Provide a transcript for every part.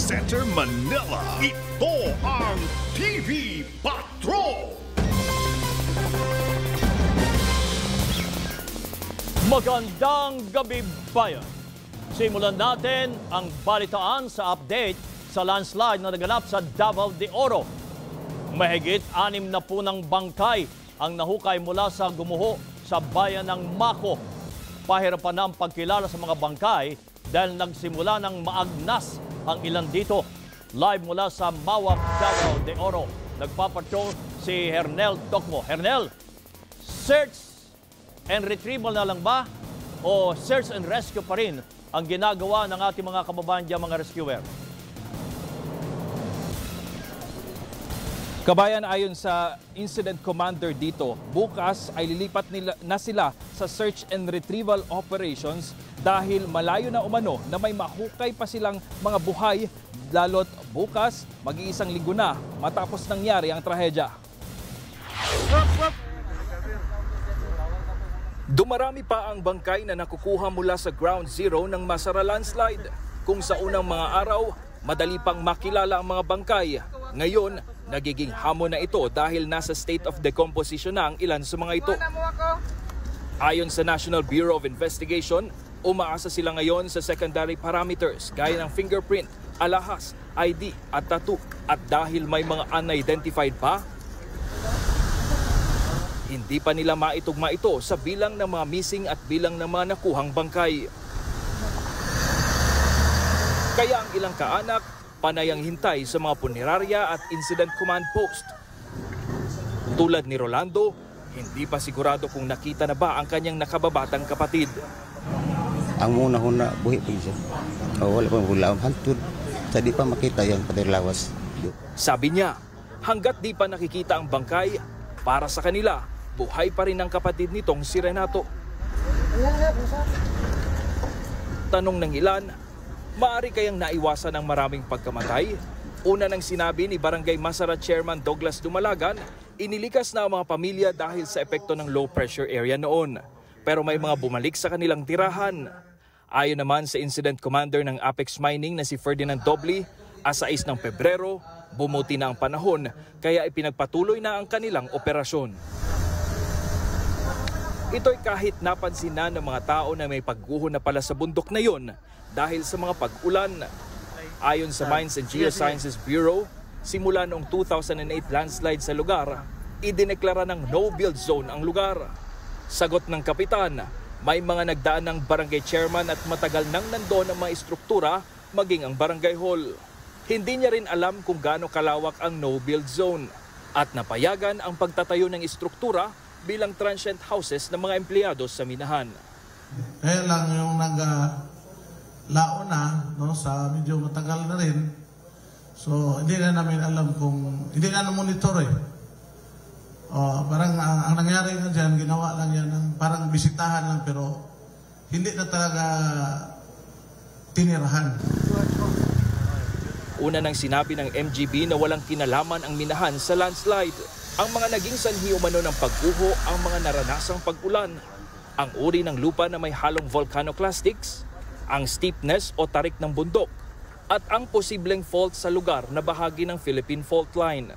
Center Manila. Ito ang TV Patrol. Magandang gabi, bayan. Simulan natin ang balitaan sa update sa landslide na naganap sa Davao de Oro. Mahigit 6 na punang bangkay ang nahukay mula sa gumuho sa bayan ng Mako. Pahirapan na ang pagkilala sa mga bangkay dahil nagsimula ng maagnas ang ilan dito. Live mula sa Mawak, Davao de Oro, nagpapatrol si Hernel Tokmo. Hernel, search and retrieval na lang ba o search and rescue pa rin ang ginagawa ng ating mga kababayan dyan, mga rescuer? Kabayan, ayon sa incident commander dito, bukas ay lilipat na sila sa search and retrieval operations dahil malayo na umano na may mahukay pa silang mga buhay, lalo't bukas mag-iisang linggo na matapos nangyari ang trahedya. Dumarami pa ang bangkay na nakukuha mula sa ground zero ng Masara landslide. Kung sa unang mga araw, madali pang makilala ang mga bangkay. Ngayon, nagiging hamon na ito dahil nasa state of decomposition na ang ilan sa mga ito. Ayon sa National Bureau of Investigation, umaasa sila ngayon sa secondary parameters gaya ng fingerprint, alahas, ID at tattoo. At dahil may mga unidentified pa, hindi pa nila maitugma ito sa bilang ng mga missing at bilang ng mga nakuhang bangkay. Kaya ang ilang kaanak, panayang hintay sa mga punerarya at incident command post. Tulad ni Rolando, hindi pa sigurado kung nakita na ba ang kanyang nakababatang kapatid. Ang una-una, buhi po siya. Wala pang hulaw, hantod. Sa di pa makita yung patirlawas. Sabi niya, hanggat di pa nakikita ang bangkay, para sa kanila, buhay pa rin ang kapatid nitong si Renato. Tanong ng ilan, maaari kayang naiwasan ang maraming pagkamatay? Una nang sinabi ni Barangay Masara Chairman Douglas Dumalagan, inilikas na ang mga pamilya dahil sa epekto ng low pressure area noon. Pero may mga bumalik sa kanilang tirahan. Ayon naman sa incident commander ng Apex Mining na si Ferdinand Dobli, as 6 ng Pebrero, bumuti na ang panahon kaya ipinagpatuloy na ang kanilang operasyon. Ito'y kahit napansin na ng mga tao na may pagguho na pala sa bundok na yon dahil sa mga pag-ulan. Ayon sa Mines and Geosciences Bureau, simula noong 2008 landslide sa lugar, idineklara ng no-build zone ang lugar. Sagot ng kapitan, may mga nagdaan ng barangay chairman at matagal nang nandoon ang mga istruktura maging ang barangay hall. Hindi niya rin alam kung gaano kalawak ang no-build zone at napayagan ang pagtatayo ng istruktura bilang transient houses ng mga empleyado sa minahan. Kaya lang yung naglaon na, no, sa medyo matagal na rin. So hindi na namin alam kung, hindi na monitor eh. Parang ang nangyari na dyan, ginawa lang yan ng parang bisitahan lang pero hindi na talaga tinirahan. Una nang sinabi ng MGB na walang kinalaman ang minahan sa landslide. Ang mga naging sanhi umano ng pagguho ang mga naranasang pag-ulan, ang uri ng lupa na may halong volcanoclastics, ang steepness o tarik ng bundok, at ang posibleng fault sa lugar na bahagi ng Philippine Fault Line.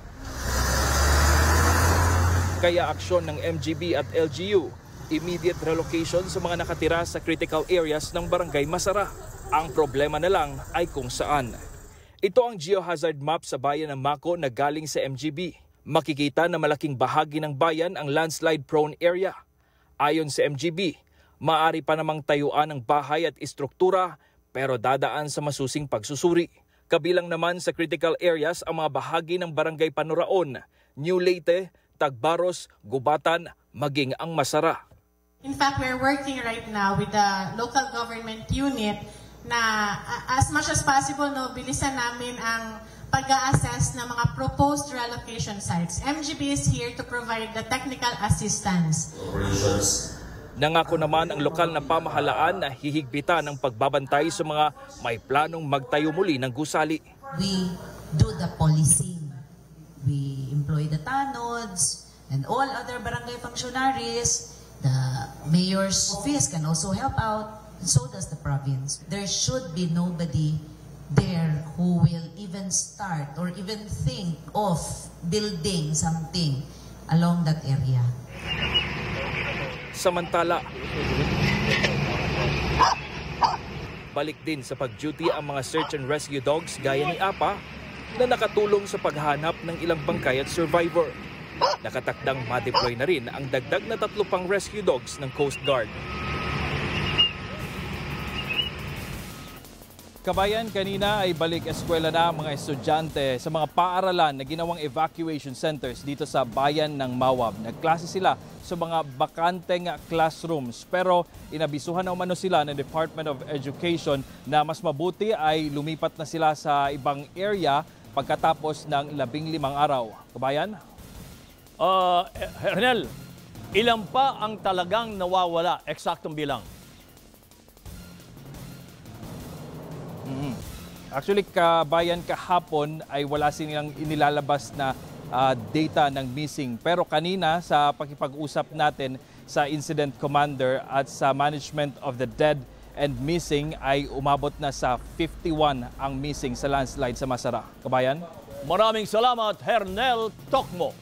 Kaya aksyon ng MGB at LGU, immediate relocation sa mga nakatira sa critical areas ng Barangay Masara. Ang problema na lang ay kung saan. Ito ang geohazard map sa bayan ng Mako na galing sa MGB. Makikita na malaking bahagi ng bayan ang landslide-prone area. Ayon sa MGB, maaari pa namang tayuan ng bahay at istruktura pero dadaan sa masusing pagsusuri. Kabilang naman sa critical areas ang mga bahagi ng Barangay Panuraon, New Leyte, Tagbaros, Gubatan, maging ang Masara. In fact, we're working right now with the local government unit na as much as possible, no, bilisan namin ang pag-a-assess ng mga proposed relocation sites. MGB is here to provide the technical assistance. Nangako naman ang lokal na pamahalaan na hihigpitan ang pagbabantay sa mga may planong magtayo muli ng gusali. We do the policing. We employ the tanods and all other barangay functionaries. The mayor's office can also help out, and so does the province. There should be nobody there who will even start or even think of building something along that area. Samantala, balik din sa pag-duty ang mga search and rescue dogs gaya ni Apa na nakatulong sa paghanap ng ilang bangkay at survivor. Nakatakdang ma-deploy na rin ang dagdag na 3 pang rescue dogs ng Coast Guard. Kabayan, kanina ay balik eskwela na ang mga estudyante sa mga paaralan na ginawang evacuation centers dito sa bayan ng Mawab. Nagklase sila sa mga bakanteng classrooms pero inabisuhan na umano sila ng Department of Education na mas mabuti ay lumipat na sila sa ibang area pagkatapos ng 15 araw. Kabayan? Hernel, ilan pa ang talagang nawawala? Eksaktong bilang. Actually, kabayan, kahapon ay wala silang inilalabas na data ng missing. Pero kanina sa pakipag-usap natin sa incident commander at sa management of the dead and missing ay umabot na sa 51 ang missing sa landslide sa Masara. Kabayan? Maraming salamat, Hernel Tokmo.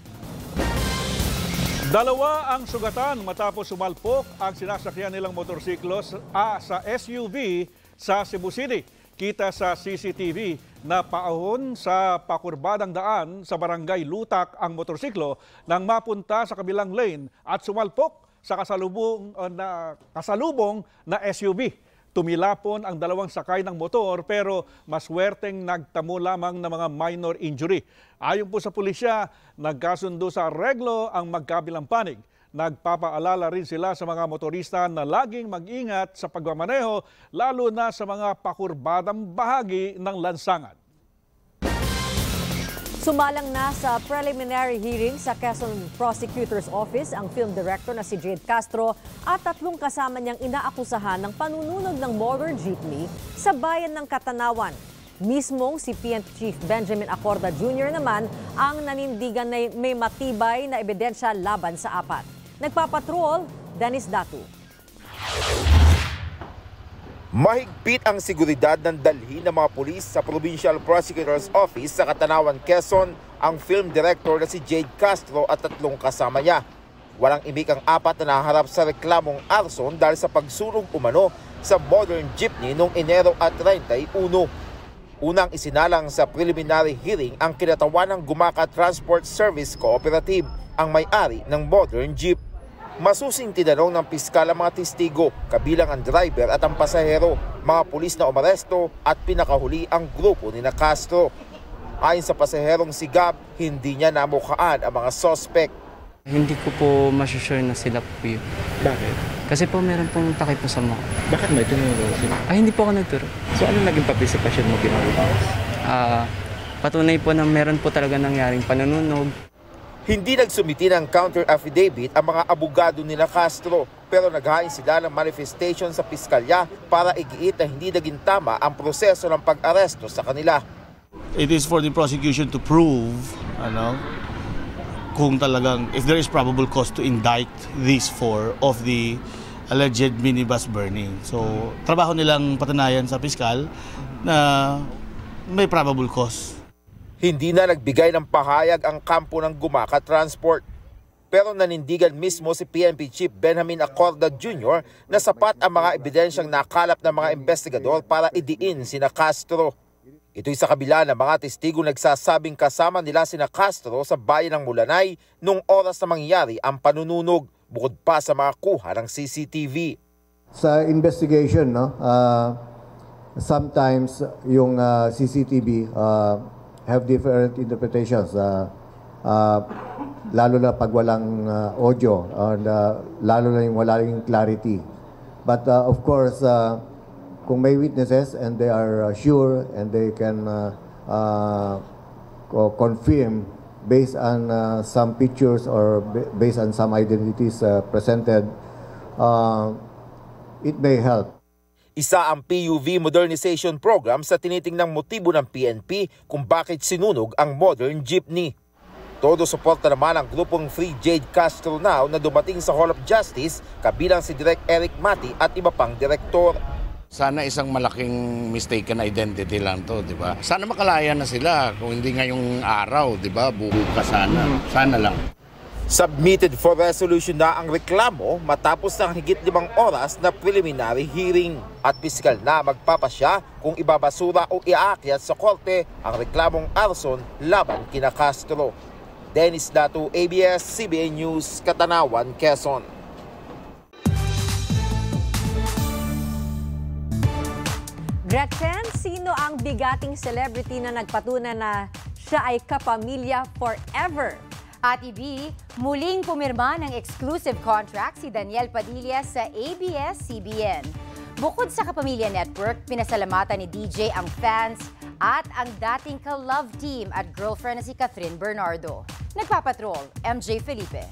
Dalawa ang sugatan matapos sumalpok ang sinasakyan nilang motorsiklo sa SUV sa Cebu City. Kita sa CCTV na paahon sa pakurbadang daan sa barangay Lutak ang motorsiklo nang mapunta sa kabilang lane at sumalpok sa kasalubong na SUV. Tumilapon ang dalawang sakay ng motor pero maswerteng nagtamo lamang ng mga minor injury. Ayon po sa pulisya, nagkasundo sa areglo ang magkabilang panig. Nagpapaalala rin sila sa mga motorista na laging mag-ingat sa pagmamaneho lalo na sa mga pakurbadang bahagi ng lansangan. Sumalang na sa preliminary hearing sa Quezon Prosecutor's Office ang film director na si Jade Castro at 3 kasama niyang inaakusahan ng panununog ng motor jeepney sa bayan ng Katanawan. Mismong si PNP Chief Benjamin Acorda Jr. naman ang nanindigan na may matibay na ebidensya laban sa 4. Nagpapatrol, Dennis Datu. Mahigpit ang seguridad ng dalhin ng mga pulis sa Provincial Prosecutor's Office sa Katanawan, Quezon ang film director na si Jade Castro at 3 kasama niya. Walang imik ang 4 na naharap sa reklamong arson dahil sa pagsunog umano sa modern jeepney noong Enero at 31. Unang isinalang sa preliminary hearing ang kinatawan ng Gumaka Transport Service Cooperative, ang may-ari ng modern jeep. Masusing tinanong ng piskal ang mga testigo, kabilang ang driver at ang pasahero, mga pulis na umaresto at pinakahuli ang grupo ni Castro. Ayon sa pasaherong si Gab, hindi niya namukhaan ang mga suspect. Hindi ko po masusure na sila po yun. Bakit? Kasi po meron pong takip po sa mukha. Bakit may tinuro sila? Hindi po ako nagturo. So ano naging participation mo ginawa? Patunay po na meron po talaga nangyaring panununog. Hindi nagsumiti ng counter affidavit ang mga abogado ni Castro pero naghain sila ng manifestation sa piskalya para igiit na hindi naging tama ang proseso ng pag-aresto sa kanila. It is for the prosecution to prove kung talagang if there is probable cause to indict these 4 of the alleged minibus burning. So trabaho nilang patunayan sa piskal na may probable cause. Hindi na nagbigay ng pahayag ang kampo ng Gumaka Transport. Pero nanindigan mismo si PNP Chief Benjamin Acorda Jr. na sapat ang mga ebidensyang nakalap ng mga investigador para idiin sina Castro. Ito'y sa kabila ng mga testigo nagsasabing kasama nila sina Castro sa bayan ng Mulanay noong oras na mangyari ang panununog, bukod pa sa mga kuha ng CCTV. Sa investigation, sometimes yung CCTV have different interpretations, lalo na pag walang audio, lalo na yung wala yung clarity. But of course, kung may witnesses and they are sure and they can confirm based on some pictures or based on some identities presented, it may help. Isa ang PUV modernization program sa tinitingnang motibo ng PNP kung bakit sinunog ang modern jeepney. Todo suporta naman ang grupong Free Jade Castro Now na dumating sa Hall of Justice kabilang si Direk Eric Mati at iba pang direktor. Sana isang malaking mistaken identity lang to, di ba? Sana makalaya na sila kung hindi ngayong araw, di ba? Bukas sana. Sana lang. Submitted for resolution na ang reklamo matapos ng higit 5 oras na preliminary hearing. At pisikal na magpapasya kung ibabasura o iaakyat sa korte ang reklamong arson laban kina Castro. Dennis Datu, ABS-CBN News, Katanawan, Quezon. Gretchen, sino ang bigating celebrity na nagpatunay na siya ay kapamilya forever? At Ibi, muling pumirma ng exclusive contract si Daniel Padilla sa ABS-CBN. Bukod sa Kapamilya Network, pinasalamatan ni DJ ang fans at ang dating ka-love team at girlfriend na si Catherine Bernardo. Nagpapatrol, MJ Felipe.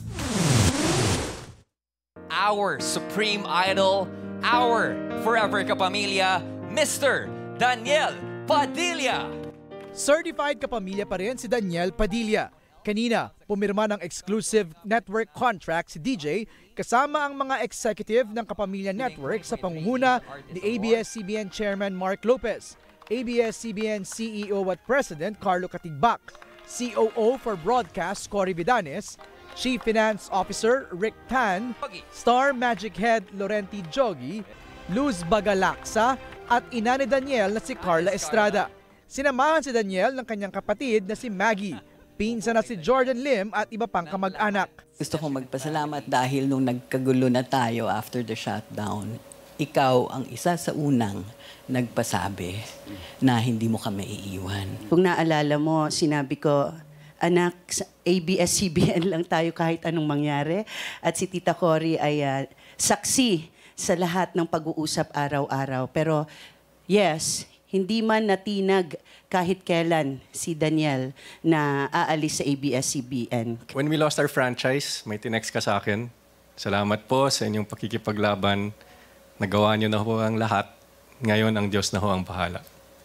Our supreme idol, our forever kapamilya, Mr. Daniel Padilla. Certified kapamilya pa rin si Daniel Padilla. Kanina, pumirma ng exclusive network contract si DJ kasama ang mga executive ng Kapamilya Network sa pangunguna ni ABS-CBN Chairman Mark Lopez, ABS-CBN CEO at President Carlo Katigbak, COO for Broadcast Cory Vidanes, Chief Finance Officer Rick Tan, Star Magic Head Laurenti Jogi, Luz Bagalaksa at ina ni Daniel na si Carla Estrada. Sinamahan si Daniel ng kanyang kapatid na si Maggie, pinsan na si Jordan Lim at iba pang kamag-anak. Gusto kong magpasalamat dahil nung nagkagulo na tayo after the shutdown, ikaw ang isa sa unang nagpasabi na hindi mo kami iiwan. Kung naalala mo, sinabi ko, anak, ABS-CBN lang tayo kahit anong mangyari. At si Tita Cory ay saksi sa lahat ng pag-uusap araw-araw. Pero yes, hindi man natinag kahit kailan si Daniel na aalis sa ABS-CBN. When we lost our franchise, may tinext ka sa akin. Salamat po sa inyong pakikipaglaban. Nagawa niyo na ho ang lahat. Ngayon, ang Diyos na ho ang bahala.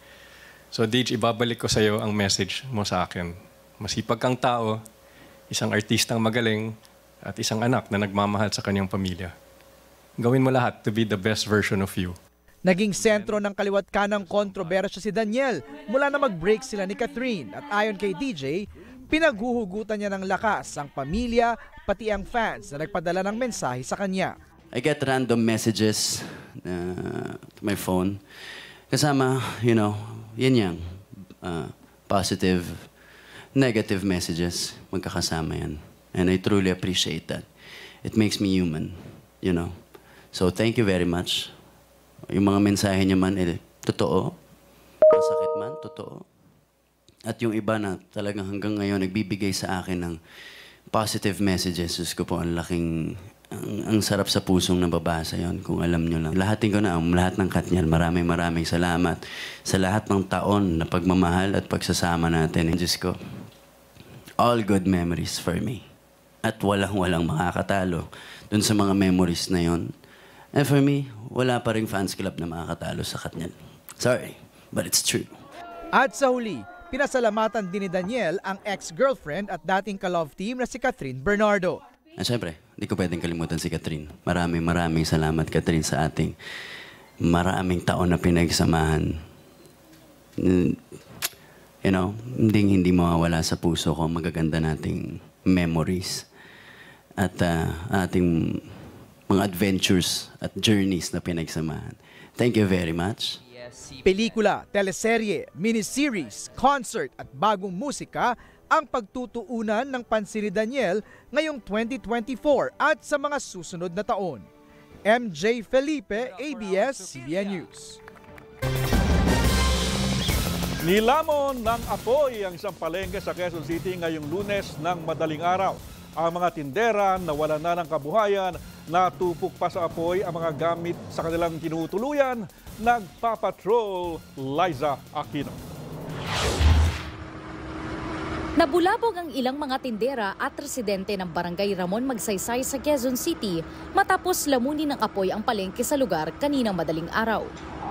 So, Dij, ibabalik ko sa iyo ang message mo sa akin. Masipag kang tao, isang artistang magaling, at isang anak na nagmamahal sa kanyang pamilya. Gawin mo lahat to be the best version of you. Naging sentro ng kaliwat kanang kontrobersya si Daniel mula na mag-break sila ni Catherine at ayon kay DJ, pinaghuhugutan niya ng lakas ang pamilya pati ang fans na nagpadala ng mensahe sa kanya. I get random messages to my phone. Kasama, yan positive, negative messages, magkakasama yan. And I truly appreciate that. It makes me human, So thank you very much. Yung mga mensahe niya man, totoo. Masakit man, totoo. At yung iba na talagang hanggang ngayon nagbibigay sa akin ng positive messages. Diyos ko po, ang laking, ang sarap sa pusong nababasa yon kung alam nyo lang. Lahatin ko na, lahat ng Katniel, maraming salamat sa lahat ng taon na pagmamahal at pagsasama natin. Diyos ko, all good memories for me. At walang makakatalo dun sa mga memories na yon. And for me, wala pa ring fans club na makakatalo sa Katniel. Sorry, but it's true. At sa huli, pinasalamatan din ni Daniel ang ex-girlfriend at dating ka-love team na si Catherine Bernardo. At syempre, hindi ko pwedeng kalimutan si Catherine. Maraming salamat, Catherine, sa ating maraming taon na pinagsamahan. Hindi mawawala sa puso ko ang magaganda nating memories at ating mga adventures at journeys na pinagsamahan. Thank you very much. Pelikula, teleserye, miniseries, concert at bagong musika ang pagtutuunan ng pansin ni Daniel ngayong 2024 at sa mga susunod na taon. MJ Felipe, ABS-CBN News. Nilamon ng apoy ang isang palengke sa Quezon City ngayong Lunes ng madaling araw. Ang mga tindera nawalan na ng kabuhayan, natupok pa sa apoy ang mga gamit sa kanilang tinutuluyan. Nagpapatrol, Liza Aquino. Nabulabog ang ilang mga tindera at residente ng Barangay Ramon Magsaysay sa Quezon City matapos lamunin ng apoy ang palengke sa lugar kaninang madaling araw.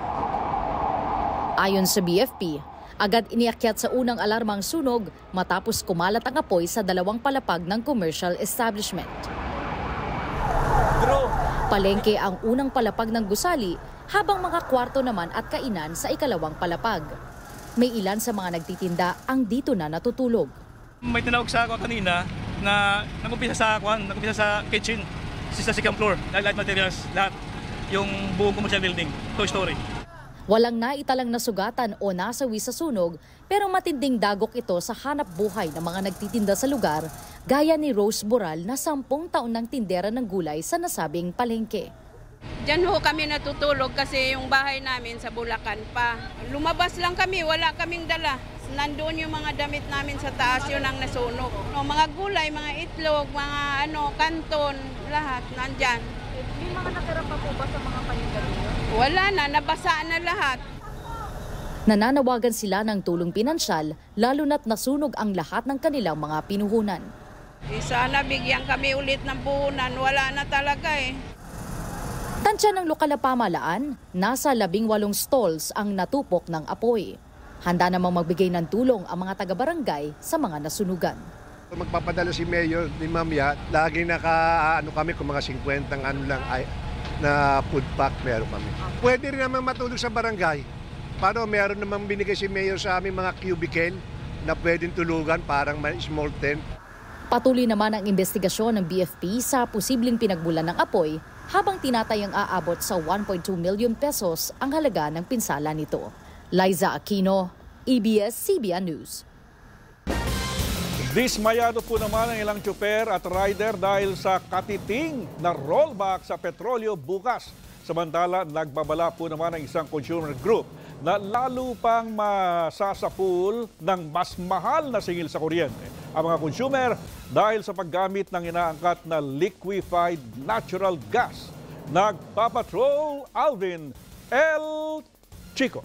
Ayon sa BFP, agad iniakyat sa unang alarma ang sunog matapos kumalat ang apoy sa dalawang palapag ng commercial establishment. Palengke ang unang palapag ng gusali habang mga kwarto naman at kainan sa ikalawang palapag. May ilan sa mga nagtitinda ang dito na natutulog. May tinawag sa ako kanina na nag-umpisa sa kitchen, sa second floor, light materials, lahat. Yung buong commercial building, Toy Story. Walang naitalang nasugatan o nasawi sa sunog, pero matinding dagok ito sa hanap buhay ng mga nagtitinda sa lugar, gaya ni Rose Boral na 10 taon ng tindera ng gulay sa nasabing palengke. Diyan ho kami natutulog kasi yung bahay namin sa Bulacan pa. Lumabas lang kami, wala kaming dala. Nandoon yung mga damit namin sa taas, yun ang nasunog. No, mga gulay, mga itlog, mga kanton, lahat nandyan. May mga nakira pa po ba sa mga paninda ninyo? Wala na, nabasa na lahat. Nananawagan sila ng tulong pinansyal, lalo na't nasunog ang lahat ng kanilang mga pinuhunan. Sana bigyan kami ulit ng puhunan, wala na talaga eh. Tansya ng lokal na pamahalaan, nasa 18 stalls ang natupok ng apoy. Handa namang magbigay ng tulong ang mga taga-barangay sa mga nasunugan. Magpapadala si Mayor ni Mamya, laging kami kung mga 50 na food pack meron kami. Pwede rin naman matulog sa barangay. Para meron naman binigay si Mayor sa aming mga cubicle na pwedeng tulugan, parang may small tent. Patuloy naman ang investigasyon ng BFP sa posibleng pinagmulan ng apoy, habang tinatayang aabot sa 1.2 million pesos ang halaga ng pinsala nito. Liza Aquino, ABS-CBN News. Dismayado po naman ang ilang tsuper at rider dahil sa katiting na rollback sa petrolyo bukas. Samantala, nagbabala po naman ang isang consumer group na lalo pang masasapul ng mas mahal na singil sa kuryente ang mga consumer dahil sa paggamit ng inaangkat na liquefied natural gas. Nagpapatrol Alvin L. Chico.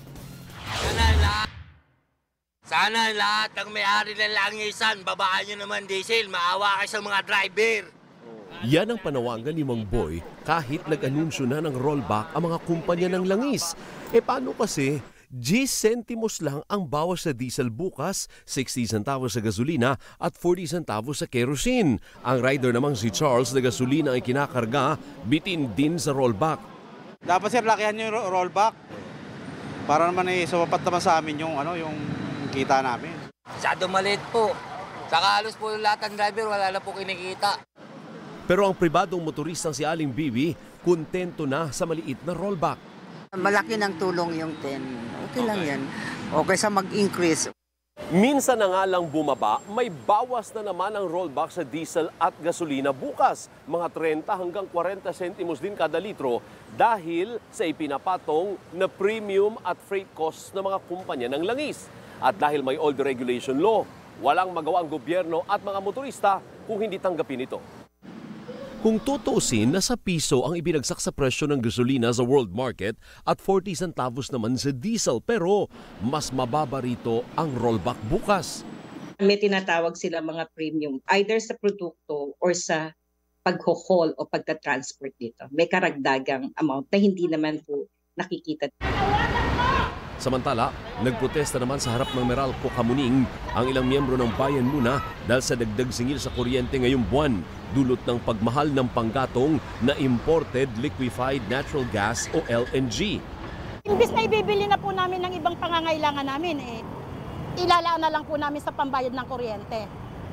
Sana lahat ng may-ari ng langisan, babaan nyo naman diesel, maawa kayo sa mga driver. Yan ang panawagan ni Mang Boy kahit nag-anunsyo na ng rollback ang mga kumpanya ng langis. E paano kasi? 10 centimos lang ang bawas sa diesel bukas, 60 centavos sa gasolina at 40 centavos sa kerosene. Ang rider namang si Charles na gasolina ay kinakarga, bitin din sa rollback. Dapat sir, lakihan yung rollback para naman sumapat naman sa amin yung kita namin. Masyado maliit po. Saka halos po lahat ng driver, wala na po kinikita. Pero ang pribadong motoristang si Aling Bibi, kontento na sa maliit na rollback. Malaki ng tulong yung 10. Okay lang yan. Okay sa mag-increase. Minsan na nga lang bumaba, may bawas na naman ang rollback sa diesel at gasolina bukas. Mga 30 hanggang 40 centimos din kada litro dahil sa ipinapatong na premium at freight costs ng mga kumpanya ng langis. At dahil may old regulation law, walang magawa ang gobyerno at mga motorista kung hindi tanggapin ito. Kung tutuusin, nasa piso ang ibinagsak sa presyo ng gasolina sa world market at 40 centavos naman sa diesel, pero mas mababa rito ang rollback bukas. May tinatawag sila mga premium, either sa produkto or sa pag-haul o pagka-transport dito. May karagdagang amount na hindi naman po nakikita. Samantala, nagprotesta naman sa harap ng Meralco, Kamuning ang ilang miyembro ng Bayan Muna dahil sa dagdag singil sa kuryente ngayong buwan, dulot ng pagmahal ng panggatong na imported liquefied natural gas o LNG. Imbis na ibibili na po namin ng ibang pangangailangan namin, ilalaan na lang po namin sa pambayad ng kuryente.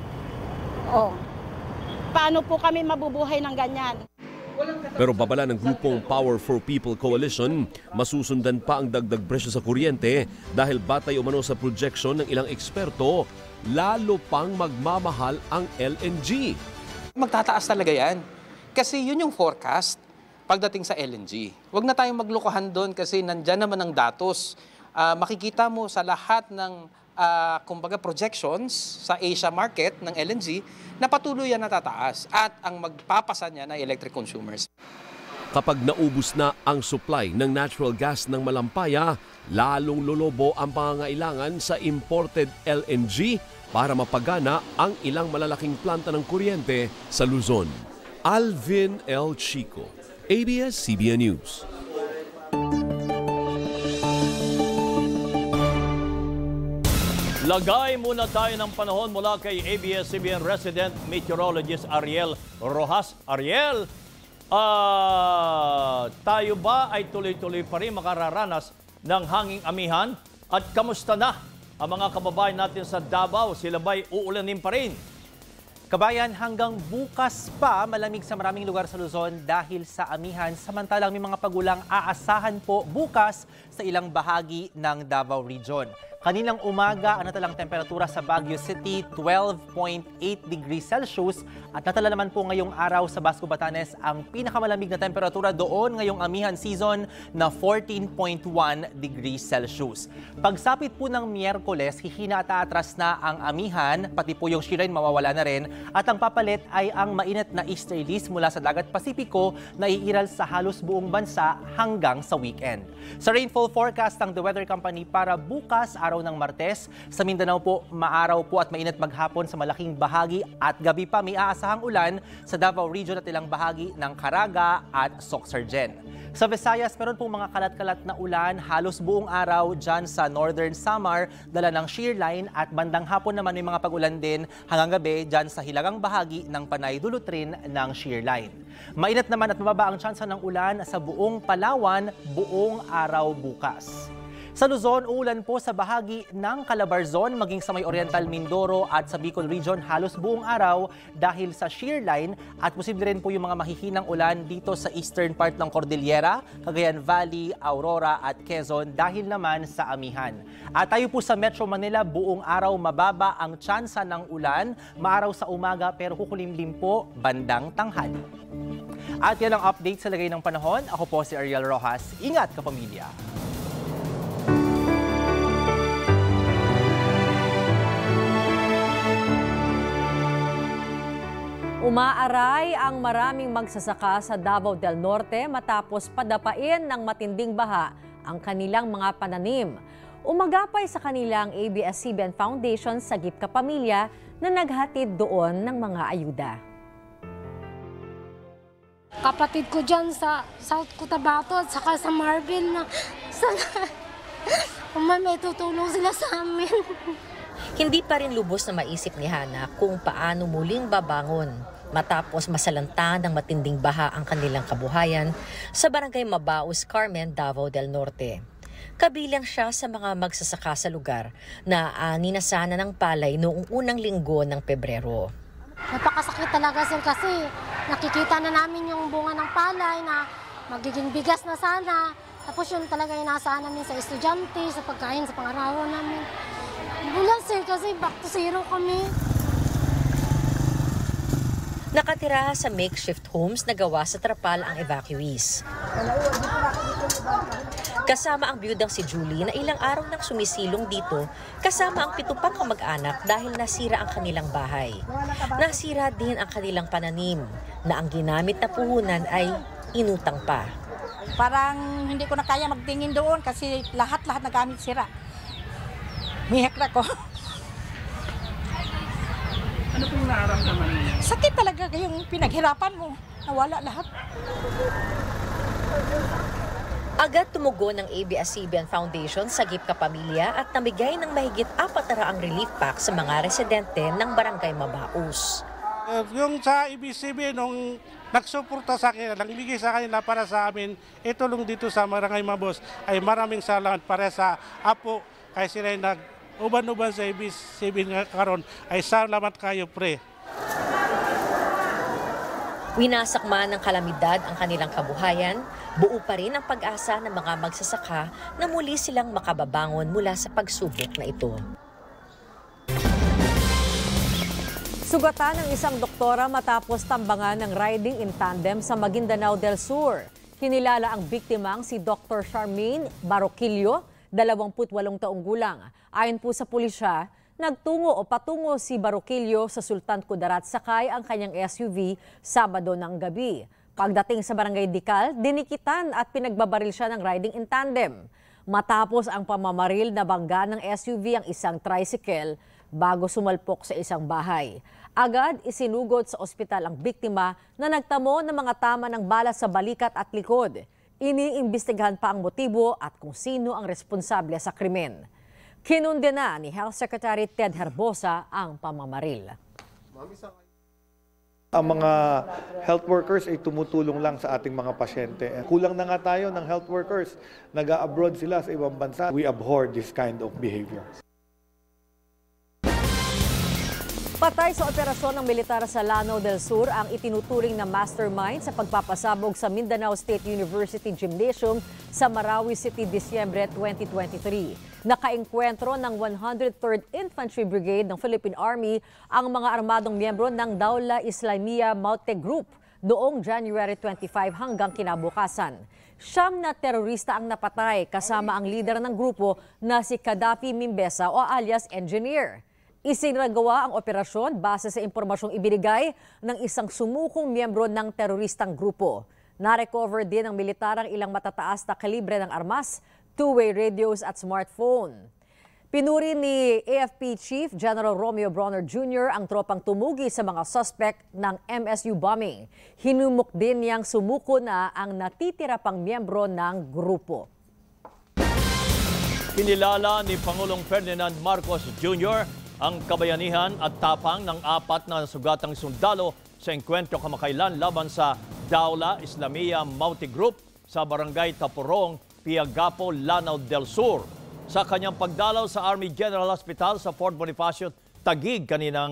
Paano po kami mabubuhay ng ganyan? Pero babala ng grupong Power for People Coalition, masusundan pa ang dagdag presyo sa kuryente dahil batay umano sa projection ng ilang eksperto, lalo pang magmamahal ang LNG. Magtataas talaga yan kasi yun yung forecast pagdating sa LNG. Huwag na tayong maglokohan doon kasi nandyan naman ang datos. Makikita mo sa lahat ng kumbaga projections sa Asia market ng LNG na patuloy yan natataas at ang magpapasa niya na electric consumers. Kapag naubos na ang supply ng natural gas ng Malampaya, lalong lolobo ang pangangailangan sa imported LNG para mapagana ang ilang malalaking planta ng kuryente sa Luzon. Alvin L. Chico, ABS-CBN News. Lagay muna tayo ng panahon mula kay ABS-CBN resident meteorologist Ariel Rojas. Ariel, Tayo ba ay tuloy-tuloy pa rin makararanas ng hanging amihan? At kamusta na ang mga kababayan natin sa Davao? Sila ba'y uulanin pa rin? Kabayan, hanggang bukas pa malamig sa maraming lugar sa Luzon dahil sa amihan. Samantalang may mga pagulang aasahan po bukas sa ilang bahagi ng Davao Region. Kaninang umaga, ang natalang temperatura sa Baguio City, 12.8 degrees Celsius. At natala naman po ngayong araw sa Basco, Batanes, ang pinakamalamig na temperatura doon ngayong amihan season na 14.1 degrees Celsius. Pagsapit po ng Miyerkules, hihina at aatras na ang amihan, pati po yung shear line mawawala na rin. At ang papalit ay ang mainit na easterlies mula sa dagat Pasipiko na iiral sa halos buong bansa hanggang sa weekend. Sa rainfall forecast ng The Weather Company para bukas, araw ng Martes, sa Mindanao po, maaraw po at mainit maghapon sa malaking bahagi at gabi pa may aasahang ulan sa Davao Region at ilang bahagi ng Caraga at Soxargen. Sa Visayas, meron pong mga kalat-kalat na ulan halos buong araw dyan sa Northern Samar, dala ng shear line at bandang hapon naman may mga pag-ulan din hanggang gabi dyan sa hilagang bahagi ng Panay dulot rin ng shear line. Mainit naman at mababa ang tsansa ng ulan sa buong Palawan buong araw bukas. Sa Luzon, uulan po sa bahagi ng Calabarzon, maging sa may Oriental Mindoro at sa Bicol Region halos buong araw dahil sa shear line at posible rin po yung mga mahihinang ulan dito sa eastern part ng Cordillera, Cagayan Valley, Aurora at Quezon dahil naman sa amihan. At tayo po sa Metro Manila, buong araw mababa ang tsansa ng ulan, maaraw sa umaga pero kukulimlim po bandang tanghali. At yan ang update sa lagay ng panahon. Ako po si Ariel Rojas. Ingat kapamilya! Umaaray ang maraming magsasaka sa Davao del Norte matapos padapain ng matinding baha ang kanilang mga pananim. Umagapay sa kanilang ABS-CBN Foundation sa Sagip Kapamilya na naghatid doon ng mga ayuda. Kapatid ko dyan sa South Cotabato at saka sa Marvin na sana may tutulong sila sa amin. Hindi pa rin lubos na maisip ni Hana kung paano muling babangon matapos masalanta ng matinding baha ang kanilang kabuhayan sa Barangay Mabaos, Carmen, Davao del Norte. Kabilang siya sa mga magsasaka sa lugar na ani na sana ng palay noong unang linggo ng Pebrero. Napakasakit talaga sir kasi nakikita na namin yung bunga ng palay na magiging bigas na sana. Tapos yun talaga inaasahan namin sa estudyante, sa pagkain, sa pangarawan namin. Wala sir kasi back to zero kami. Nakatira sa makeshift homes na gawa sa trapal ang evacuees. Kasama ang biyudang si Julie na ilang araw nang sumisilong dito kasama ang 7 pang kamag-anak dahil nasira ang kanilang bahay. Nasira din ang kanilang pananim na ang ginamit na puhunan ay inutang pa. Parang hindi ko na kaya magtingin doon kasi lahat-lahat na gamit sira. Miyak na ko. Ano pong nararamdaman niyo? Sakit talaga yung pinaghirapan mo. Nawala lahat. Agad tumugon ng ABS-CBN Foundation sa Sagip Kapamilya at namigay ng mahigit 400 relief pack sa mga residente ng Barangay Mabaos. Yung sa ABS-CBN, nung nagsuporta sa akin, nagbigay sa kanila para sa amin, itulong dito sa Barangay Mabaos, ay maraming salamat para sa apo. Kaya sila nag-uban-uban sa ABS-CBN karon ay salamat kayo pre. Winasak man ng kalamidad ang kanilang kabuhayan, buo pa rin ang pag-asa ng mga magsasaka na muli silang makababangon mula sa pagsubok na ito. Sugatan ng isang doktora matapos tambangan ng riding in tandem sa Maguindanao del Sur. Kinilala ang biktimang si Dr. Charmaine Baroquillo, 28 taong gulang. Ayon po sa pulisya, patungo si Baroquillo sa Sultan Kudarat sakay ang kanyang SUV Sabado ng gabi. Pagdating sa Barangay Dikal, dinikitan at pinagbabaril siya ng riding in tandem. Matapos ang pamamaril, nabangga ng SUV ang isang tricycle bago sumalpok sa isang bahay. Agad isinugod sa ospital ang biktima na nagtamo ng mga tama ng bala sa balikat at likod. Iniimbestigahan pa ang motibo at kung sino ang responsable sa krimen. Kinundena ni Health Secretary Ted Herbosa ang pamamaril. Ang mga health workers ay tumutulong lang sa ating mga pasyente. Kulang na nga tayo ng health workers. Nag-abroad sila sa ibang bansa. We abhor this kind of behavior. Patay sa operasyon ng militar sa Lanao del Sur ang itinuturing na mastermind sa pagpapasabog sa Mindanao State University Gymnasium sa Marawi City, Disyembre 2023. Nakaengkwentro ng 103rd Infantry Brigade ng Philippine Army ang mga armadong miyembro ng Dawla Islamiyah Maute Group noong January 25 hanggang kinabukasan. 9 na terorista ang napatay kasama ang leader ng grupo na si Gaddafi Mimbesa o alias Engineer. Isinagawa ang operasyon base sa impormasyong ibinigay ng isang sumukong miyembro ng teroristang grupo. Na-recover din ng militar ang ilang matataas na kalibre ng armas, two-way radios at smartphone. Pinuri ni AFP Chief General Romeo Bronner Jr. ang tropang tumugi sa mga suspect ng MSU bombing. Hinumok din niyang sumuko na ang natitira pang miyembro ng grupo. Kinilala ni Pangulong Ferdinand Marcos Jr. ang kabayanihan at tapang ng 4 na sugatang sundalo sa engkwentro kamakailan laban sa Dawla Islamiyah Maute Group sa Barangay Tapurong, Piagapo, Lanao del Sur. Sa kanyang pagdalaw sa Army General Hospital sa Fort Bonifacio, Taguig kanina,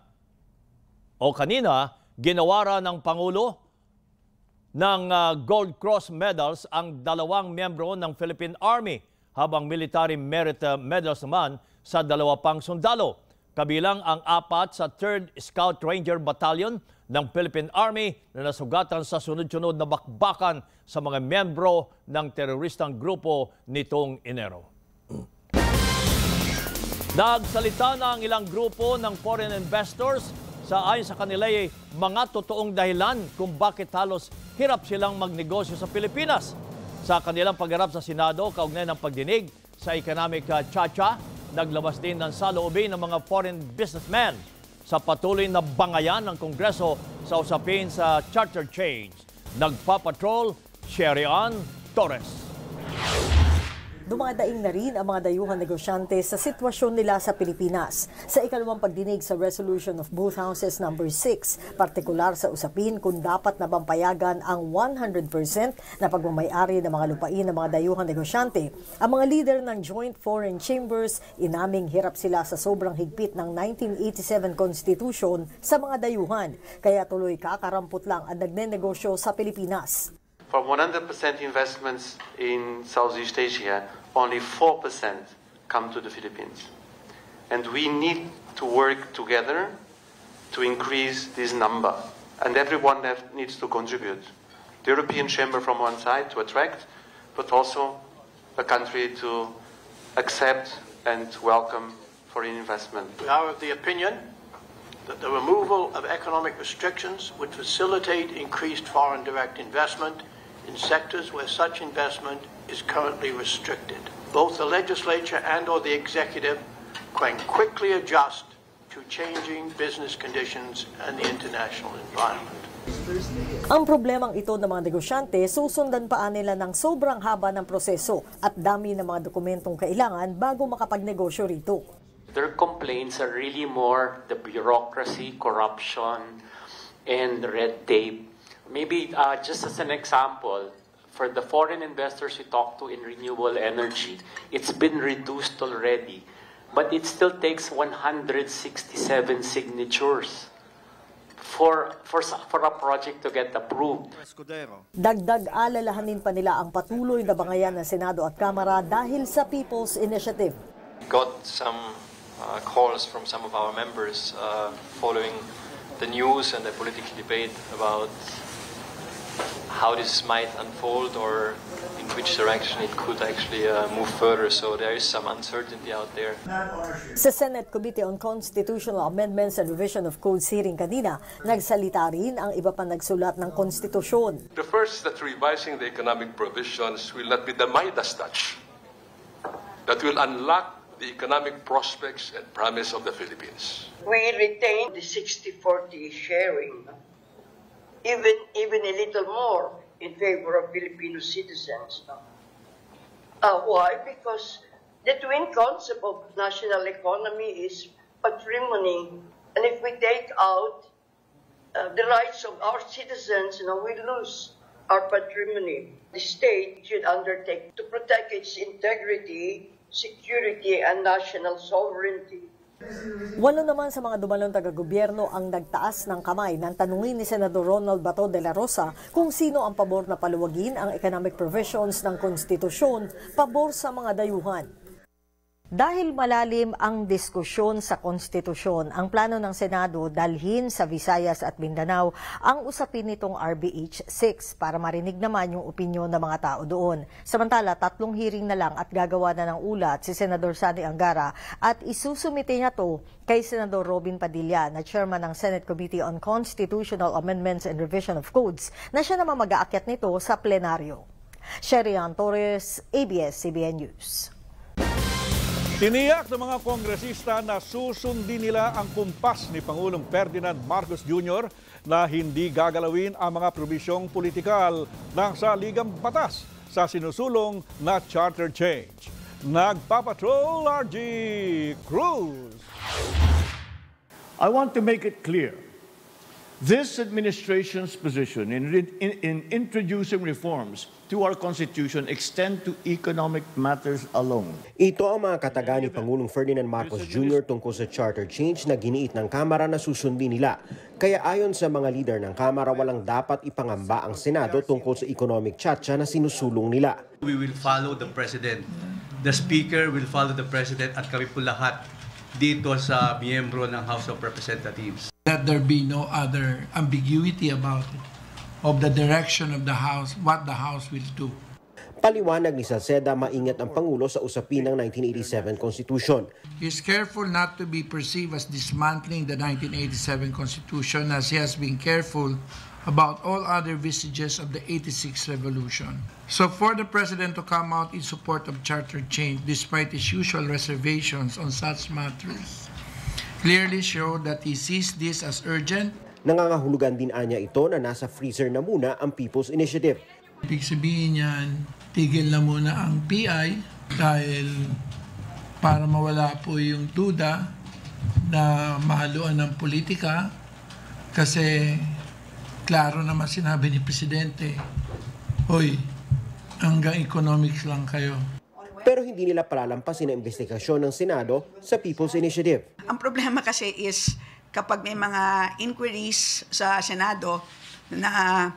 ginawara ng Pangulo ng Gold Cross Medals ang 2 miyembro ng Philippine Army, habang Military Merit Medals naman sa 2 pang sundalo. Kabilang ang 4 sa 3rd Scout Ranger Battalion ng Philippine Army na nasugatan sa sunod-sunod na bakbakan sa mga miyembro ng teroristang grupo nitong Enero. Nagsalita na ang ilang grupo ng foreign investors sa ayon sa kanila ay mga totoong dahilan kung bakit halos hirap silang magnegosyo sa Pilipinas. Sa kanilang pagharap sa Senado, kaugnay ng pagdinig sa economic chacha, naglabas din ng saloobin ng mga foreign businessmen sa patuloy na bangayan ng Kongreso sa usapin sa charter change. Nagpapatrol, Sherry Ann Torres. Dumadaing na rin ang mga dayuhang negosyante sa sitwasyon nila sa Pilipinas. Sa ikalawang pagdinig sa Resolution of Both Houses No. 6, partikular sa usapin kung dapat na bampayagan ang 100% na pagmamayari ng mga lupain ng mga dayuhang negosyante, ang mga leader ng Joint Foreign Chambers inaming hirap sila sa sobrang higpit ng 1987 Constitution sa mga dayuhan, kaya tuloy kakarampot lang ang nagnenegosyo sa Pilipinas. From 100% investments in Southeast Asia, only 4% come to the Philippines. And we need to work together to increase this number. And everyone needs to contribute. The European Chamber from one side to attract, but also a country to accept and welcome foreign investment. We are of the opinion that the removal of economic restrictions would facilitate increased foreign direct investment in sectors where such investment is currently restricted. Both the legislature and or the executive can quickly adjust to changing business conditions and the international environment. Ang problemang ito ng mga negosyante, susundan pa nila ng sobrang haba ng proseso at dami ng mga dokumentong kailangan bago makapagnegosyo rito. Their complaints are really more the bureaucracy, corruption, and red tape. Maybe just as an example, for the foreign investors we talk to in renewable energy, it's been reduced already, but it still takes 167 signatures for a project to get approved. Dagdag alalahanin pa nila ang patuloy na bangayan ng Senado at Kamara dahil sa People's Initiative. Got some calls from some of our members following the news and the political debate about how this might unfold or in which direction it could actually move further. So there is some uncertainty out there. Sa Senate Committee on Constitutional Amendments and Revision of Codes hearing kanina, nagsalita rin ang iba pa nagsulat ng konstitusyon. The first, that revising the economic provisions will not be the Midas touch that will unlock the economic prospects and promise of the Philippines. We retain the 60-40 sharing, even a little more in favor of Filipino citizens. Why? Because the twin concept of national economy is patrimony. And if we take out the rights of our citizens, we lose our patrimony. The state should undertake to protect its integrity, security, and national sovereignty. 8 naman sa mga dumalong taga-gobyerno ang nagtaas ng kamay nang tanungin ni Senador Ronald Bato de la Rosa kung sino ang pabor na paluwagin ang economic provisions ng konstitusyon pabor sa mga dayuhan. Dahil malalim ang diskusyon sa konstitusyon, ang plano ng Senado dalhin sa Visayas at Mindanao ang usapin nitong RBH 6 para marinig naman yung opinyon ng mga tao doon. Samantala, 3 hearing na lang at gagawa na ng ulat si Senador Sani Angara at isusumite niya to kay Senador Robin Padilla na chairman ng Senate Committee on Constitutional Amendments and Revision of Codes na siya naman mag-aakyat nito sa plenaryo. Sherian Torres, ABS-CBN News. Tiniyak ng mga kongresista na susundin nila ang kumpas ni Pangulong Ferdinand Marcos Jr. na hindi gagalawin ang mga probisyong politikal ng saligang batas sa sinusulong na charter change. Nagpapatrol RG Cruz. I want to make it clear, this administration's position in introducing reforms to our Constitution extend to economic matters alone. Ito ang mga kataga ni Pangulong Ferdinand Marcos Jr. tungkol sa charter change na giniit ng Kamara na susundin nila. Kaya ayon sa mga leader ng Kamara, walang dapat ipangamba ang Senado tungkol sa economic chacha na sinusulong nila. We will follow the President. The Speaker will follow the President at kami po lahat dito sa miyembro ng House of Representatives. That there be no other ambiguity about it, of the direction of the House, what the House will do. Paliwanag ni Salceda, maingat ang Pangulo sa usapin ng 1987 Constitution. He is careful not to be perceived as dismantling the 1987 Constitution, as he has been careful about all other vestiges of the 86 Revolution. So for the President to come out in support of charter change, despite his usual reservations on such matters, clearly show that he sees this as urgent. Nangangahulugan din anya ito na nasa freezer na muna ang People's Initiative. Ibig sabihin niyan, tigil na muna ang PI dahil para mawala po yung duda na mahaluan ng politika kasi klaro naman sinabi ni Presidente, hoy, hanggang economics lang kayo. Pero hindi nila palalampasin ang investigasyon ng Senado sa People's Initiative. Ang problema kasi is kapag may mga inquiries sa Senado na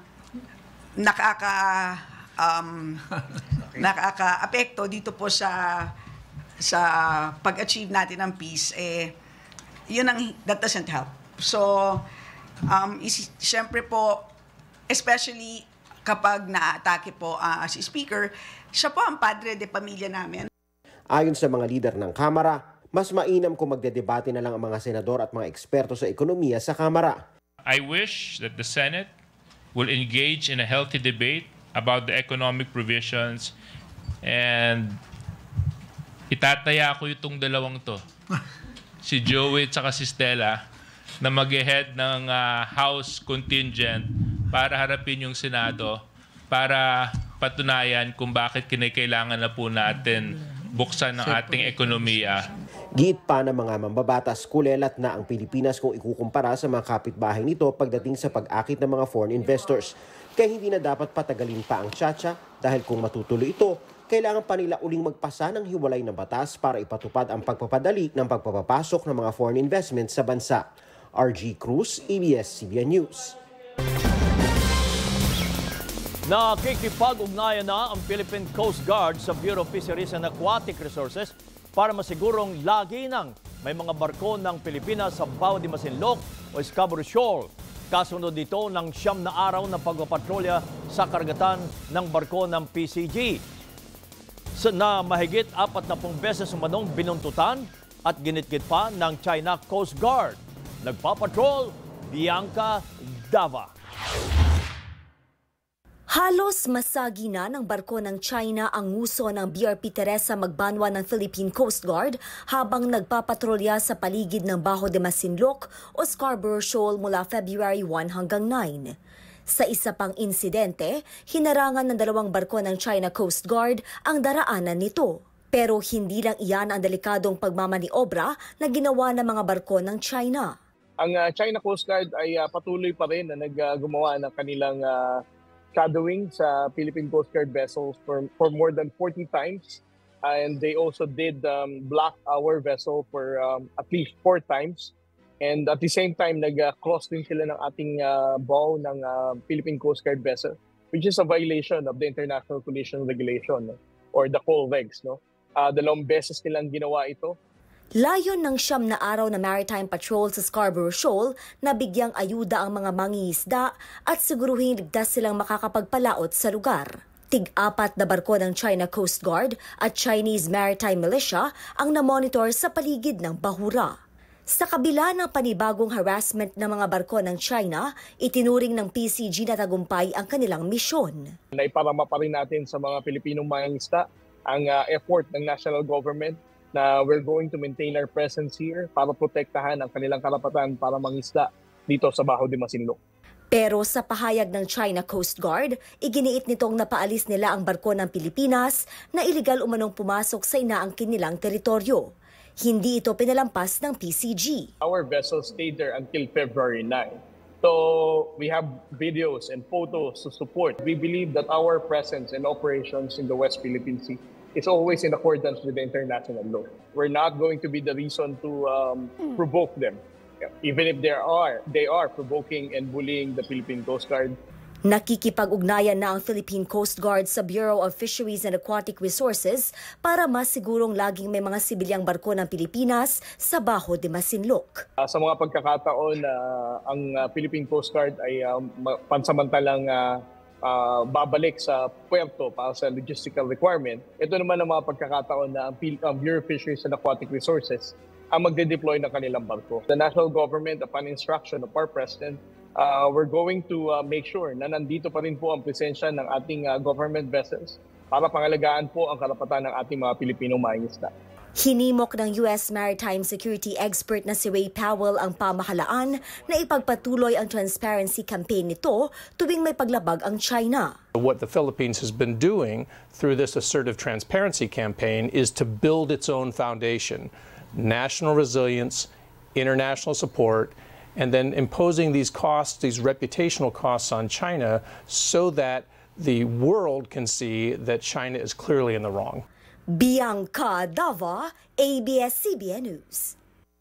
nakaka-apekto dito po sa pag-achieve natin ng peace, that doesn't help. So, siyempre po, especially kapag na-atake po si Speaker, siya po ang padre de pamilya namin. Ayon sa mga lider ng Kamara, mas mainam kung magdedebate na lang ang mga senador at mga eksperto sa ekonomiya sa Kamara. I wish that the Senate will engage in a healthy debate about the economic provisions and itataya ko itong dalawang to, si Joey at si Stella, na mag-head ng House contingent para harapin yung Senado para patunayan kung bakit kinakailangan na po natin buksan ang ating ekonomiya. Giit pa ng mga mambabatas, kulelat na ang Pilipinas kung ikukumpara sa mga kapitbahay nito pagdating sa pag-akit ng mga foreign investors. Kaya hindi na dapat patagalin pa ang tsatsya dahil kung matutuloy ito, kailangan pa nila uling magpasa ng hiwalay na batas para ipatupad ang pagpapadali ng pagpapapasok ng mga foreign investments sa bansa. RG Cruz, ABS-CBN News. Nakikipag-ugnayan na ang Philippine Coast Guard sa Bureau of Fisheries and Aquatic Resources para masigurong lagi nang may mga barko ng Pilipinas sa Bao de Masinloc o Scarborough Shoal. Kasunod dito ng 9 na araw na pagpapatrolya sa karagatan ng barko ng PCG na mahigit 40 beses umanong binuntutan at ginitgit pa ng China Coast Guard. Nagpapatrol, Bianca Dava. Halos masagi na ng barko ng China ang nguso ng BRP Teresa Magbanwa ng Philippine Coast Guard habang nagpapatrolya sa paligid ng Bajo de Masinloc o Scarborough Shoal mula February 1 hanggang 9. Sa isa pang insidente, hinarangan ng 2 barko ng China Coast Guard ang daraanan nito. Pero hindi lang iyan ang delikadong pagmamaniobra na ginawa ng mga barko ng China. Ang China Coast Guard ay patuloy pa rin na gumawa ng kanilang shadowing sa Philippine Coast Guard vessels for more than 40 times. And they also did block our vessel for at least 4 times. And at the same time, nag-cross din sila ng ating bow ng Philippine Coast Guard vessel, which is a violation of the International Collision Regulation, no? Or the COLREGs. No? 2 beses nilang ginawa ito. Layon ng 9 na araw na maritime patrol sa Scarborough Shoal na bigyang ayuda ang mga mangingisda at siguruhin ligtas silang makakapagpalaot sa lugar. Tig-4 na barko ng China Coast Guard at Chinese Maritime Militia ang namonitor sa paligid ng bahura. Sa kabila ng panibagong harassment ng mga barko ng China, itinuring ng PCG na tagumpay ang kanilang misyon. Naiparama pa rin natin sa mga Pilipinong mangingisda ang effort ng national government na we're going to maintain our presence here para protektahan ang kanilang karapatan para mangisda dito sa Bajo de Masinloc. Pero sa pahayag ng China Coast Guard, iginiit nitong napaalis nila ang barko ng Pilipinas na iligal umanong pumasok sa inaangkin nilang teritoryo. Hindi ito pinalampas ng PCG. Our vessel stayed there until February 9. So we have videos and photos to support. We believe that our presence and operations in the West Philippine Sea is always in accordance with the international law. We're not going to be the reason to provoke them, even if they are provoking and bullying the Philippine Coast Guard. Nakikipag-ugnayan na ang Philippine Coast Guard sa Bureau of Fisheries and Aquatic Resources para masigurong laging may mga sibilyang barko ng Pilipinas sa Bajo de Masinloc. Sa mga pagkakataon ang Philippine Coast Guard ay pansamantalang babalik sa puerto para sa logistical requirement. Ito naman ang mga pagkakataon na ang Bureau of Fisheries and Aquatic Resources ang magde-deploy ng kanilang barko. The national government, upon instruction of our president, we're going to make sure na nandito pa rin po ang presensya ng ating government vessels para pangalagaan po ang karapatan ng ating mga Pilipinong mangingisda. Hinimok ng U.S. Maritime Security Expert na si Ray Powell ang pamahalaan na ipagpatuloy ang transparency campaign nito tuwing may paglabag ang China. What the Philippines has been doing through this assertive transparency campaign is to build its own foundation, national resilience, international support, and then imposing these costs, these reputational costs on China so that the world can see that China is clearly in the wrong. Bianca Dava, ABS-CBN News.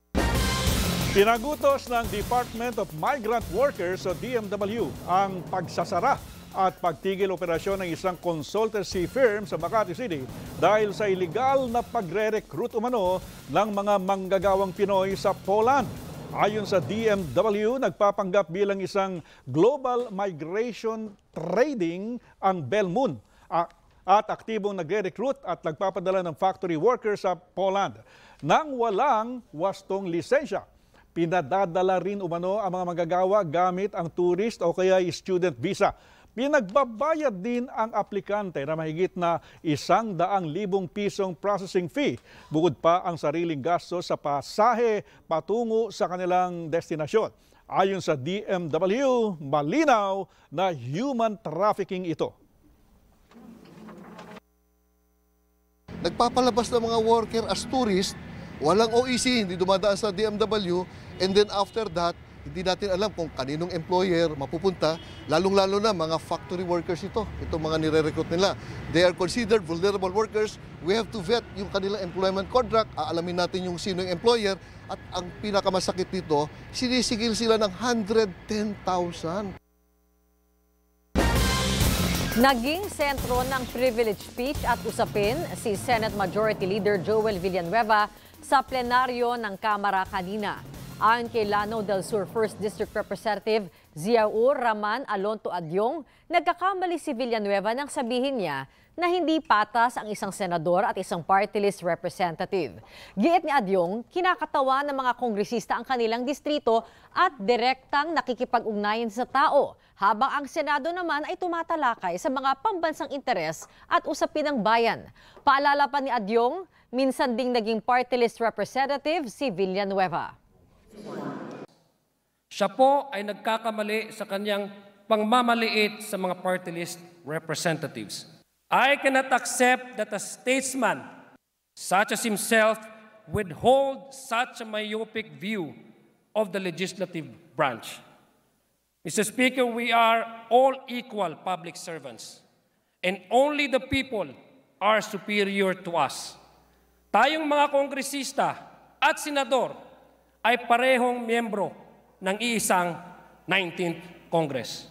Pinagutos ng Department of Migrant Workers o DMW ang pagsasara at pagtigil operasyon ng isang consultancy firm sa Makati City dahil sa iligal na pagre-recruit umano ng mga manggagawang Pinoy sa Poland. Ayon sa DMW, nagpapanggap bilang isang global migration trading ang Belmoon at aktibong nagre-recruit at nagpapadala ng factory workers sa Poland. Nang walang wastong lisensya, pinadadala rin umano ang mga manggagawa gamit ang tourist o kaya student visa. Pinagbabayad din ang aplikante na mahigit na 100,000 pisong processing fee. Bukod pa ang sariling gasto sa pasahe patungo sa kanilang destinasyon. Ayon sa DMW, malinaw na human trafficking ito. Nagpapalabas ng mga worker as tourist, walang OEC, hindi dumadaan sa DMW, and then after that, hindi natin alam kung kaninong employer mapupunta, lalong-lalo na mga factory workers ito, itong mga nire-recruit nila. They are considered vulnerable workers. We have to vet yung kanilang employment contract, aalamin natin yung sino yung employer, at ang pinakamasakit dito, sinisigil sila ng 110,000. Naging sentro ng privilege speech at usapin si Senate Majority Leader Joel Villanueva sa plenaryo ng Kamara kanina. Ayon kay Lanao del Sur 1st District Representative Ziaur Raman Alonto Adyong, nagkakamali si Villanueva nang sabihin niya na hindi patas ang isang senador at isang party list representative. Giit ni Adyong, kinakatawa ng mga kongresista ang kanilang distrito at direktang nakikipag-ugnayan sa tao, habang ang Senado naman ay tumatalakay sa mga pambansang interes at usapin ng bayan. Paalala pa ni Adyong, minsan ding naging party list representative si Villanueva. Siya po ay nagkakamali sa kanyang pangmamaliit sa mga party list representatives. I cannot accept that a statesman such as himself would hold such a myopic view of the legislative branch. Mr. Speaker, we are all equal public servants, and only the people are superior to us. Tayong mga kongresista at senador ay parehong miyembro ng iisang 19th Congress.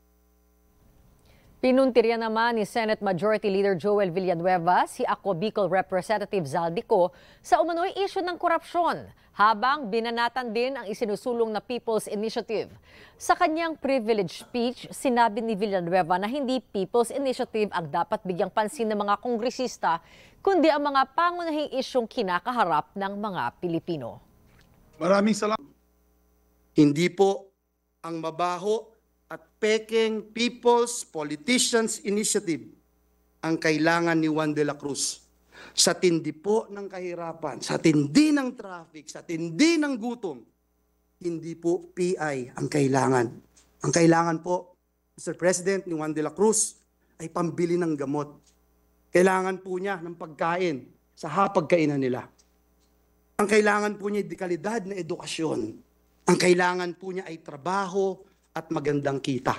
Pinuntirya naman ni Senate Majority Leader Joel Villanueva si Ako Bicol Representative Zaldico sa umano'y issue ng korupsyon, habang binanatan din ang isinusulong na People's Initiative. Sa kanyang privilege speech, sinabi ni Villanueva na hindi People's Initiative ang dapat bigyang pansin ng mga kongresista, kundi ang mga pangunahing isyong kinakaharap ng mga Pilipino. Maraming salamat. Hindi po ang mabaho at pekeng People's Politicians Initiative ang kailangan ni Juan de la Cruz. Sa tindi po ng kahirapan, sa tindi ng traffic, sa tindi ng gutom, hindi po PI ang kailangan. Ang kailangan po, Mr. President, ni Juan de la Cruz ay pambili ng gamot. Kailangan po niya ng pagkain sa hapagkainan nila. Ang kailangan po niya ay dekalidad na edukasyon. Ang kailangan po niya ay trabaho at magandang kita.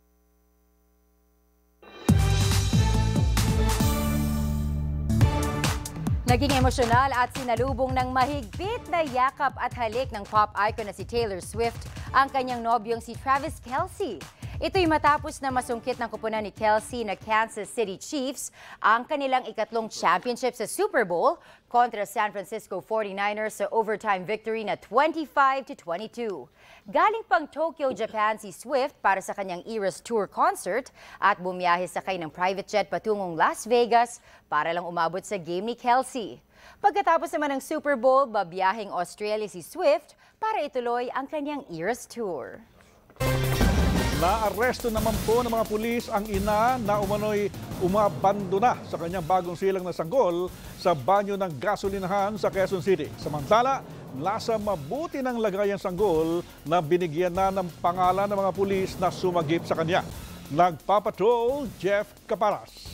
Naging emosyonal at sinalubong ng mahigpit na yakap at halik ng pop icon na si Taylor Swift ang kanyang nobyong si Travis Kelce. Ito'y matapos na masungkit ng kupunan ni Kelce na Kansas City Chiefs ang kanilang ikatlong championship sa Super Bowl kontra San Francisco 49ers sa overtime victory na 25-22. Galing pang Tokyo, Japan si Swift para sa kanyang Eras Tour concert at bumiyahe sakay ng private jet patungong Las Vegas para lang umabot sa game ni Kelce. Pagkatapos naman ng Super Bowl, babiyaheng Australia si Swift para ituloy ang kanyang Eras Tour. Naaresto naman po ng mga pulis ang ina na umano'y umabandona sa kanyang bagong silang na sanggol sa banyo ng gasolinahan sa Quezon City. Samantala, nasa mabuti ng lagayan sanggol na binigyan na ng pangalan ng mga pulis na sumagip sa kanya. Nagpapatrol, Jeff Caparas.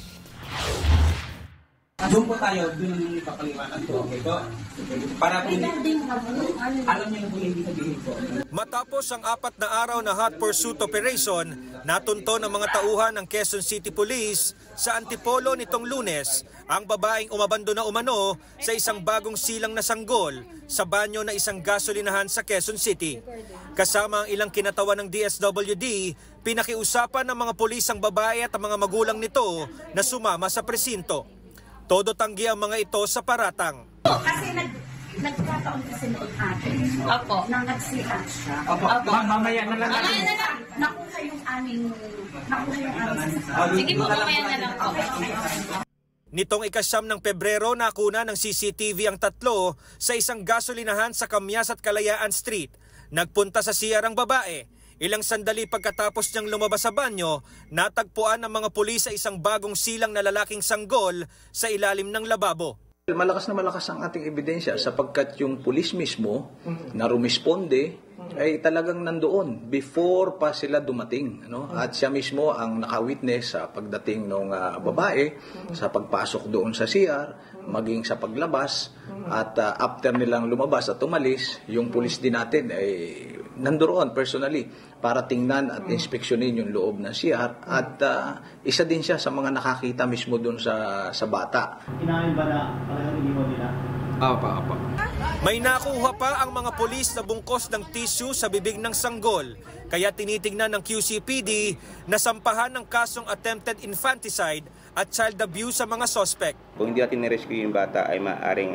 Doon po tayo, doon yung ipapaliwanag ko. Okay po? Para po alam niyo na po hindi sabihin po. Matapos ang 4 na araw na hot pursuit operation, natunto ng mga tauhan ng Quezon City Police sa Antipolo nitong Lunes ang babaeng umabandona umano sa isang bagong silang na sanggol sa banyo na isang gasolinahan sa Quezon City. Kasama ang ilang kinatawan ng DSWD, pinakiusapan ng mga pulis ang babae at ang mga magulang nito na sumama sa presinto. Todo tanggi ang mga ito sa paratang. Kasi nagkataon kasi noon atin. Opo. Nang nagsirat siya. Opo. Mamaya na lang. Mamaya na lang. Nakuha yung aming Sige po, mamaya na lang. Nitong ika-9 ng Pebrero, nakuna ng CCTV ang tatlo sa isang gasolinahan sa Kamyas at Kalayaan Street. Nagpunta sa CR ang babae. Ilang sandali pagkatapos niyang lumabas sa banyo, natagpuan ng mga pulis sa isang bagong silang na lalaking sanggol sa ilalim ng lababo. Malakas na malakas ang ating ebidensya sapagkat yung pulis mismo na rumisponde ay talagang nandoon before pa sila dumating. At siya mismo ang naka-witness sa pagdating ng babae, sa pagpasok doon sa CR, maging sa paglabas. At after nilang lumabas at umalis, yung pulis din natin ay nandoon personally para tingnan at inspeksyonin yung loob ng CR. At isa din siya sa mga nakakita mismo doon sa bata. Kinain ba na talagang iniwan nila? Apa. May nakuha pa ang mga pulis na bungkos ng tissue sa bibig ng sanggol. Kaya tinitignan ng QCPD na sampahan ng kasong attempted infanticide at child abuse sa mga suspect. Kung hindi natin nirescue yung bata ay maaaring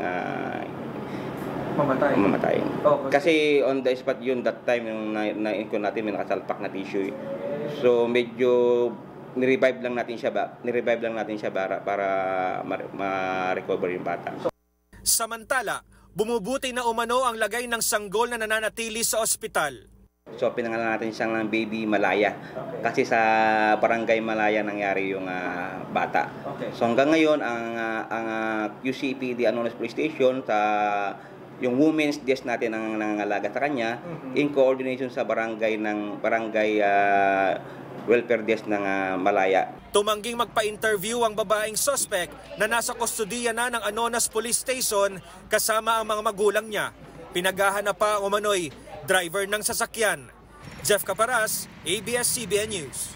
mamatay. Kasi on the spot yun, that time yung na-incon natin may nakasalpak na tissue. So medyo ni-revive lang natin siya para ma-recover yung bata. Samantala, bumubuti na umano ang lagay ng sanggol na nananatili sa ospital. So pinangalan natin siyang ng Baby Malaya. Kasi sa Barangay Malaya nangyari yung bata. So hanggang ngayon ang QCPD Anonas Police Station sa yung women's desk natin ang nangangalaga sa kanya in coordination sa barangay welfare desk ng Malaya. Tumangging magpa-interview ang babaeng suspect na nasa kustodiya na ng Anonas Police Station kasama ang mga magulang niya. Pinaghahanap pa ang umano'y driver ng sasakyan. Jeff Caparas, ABS-CBN News.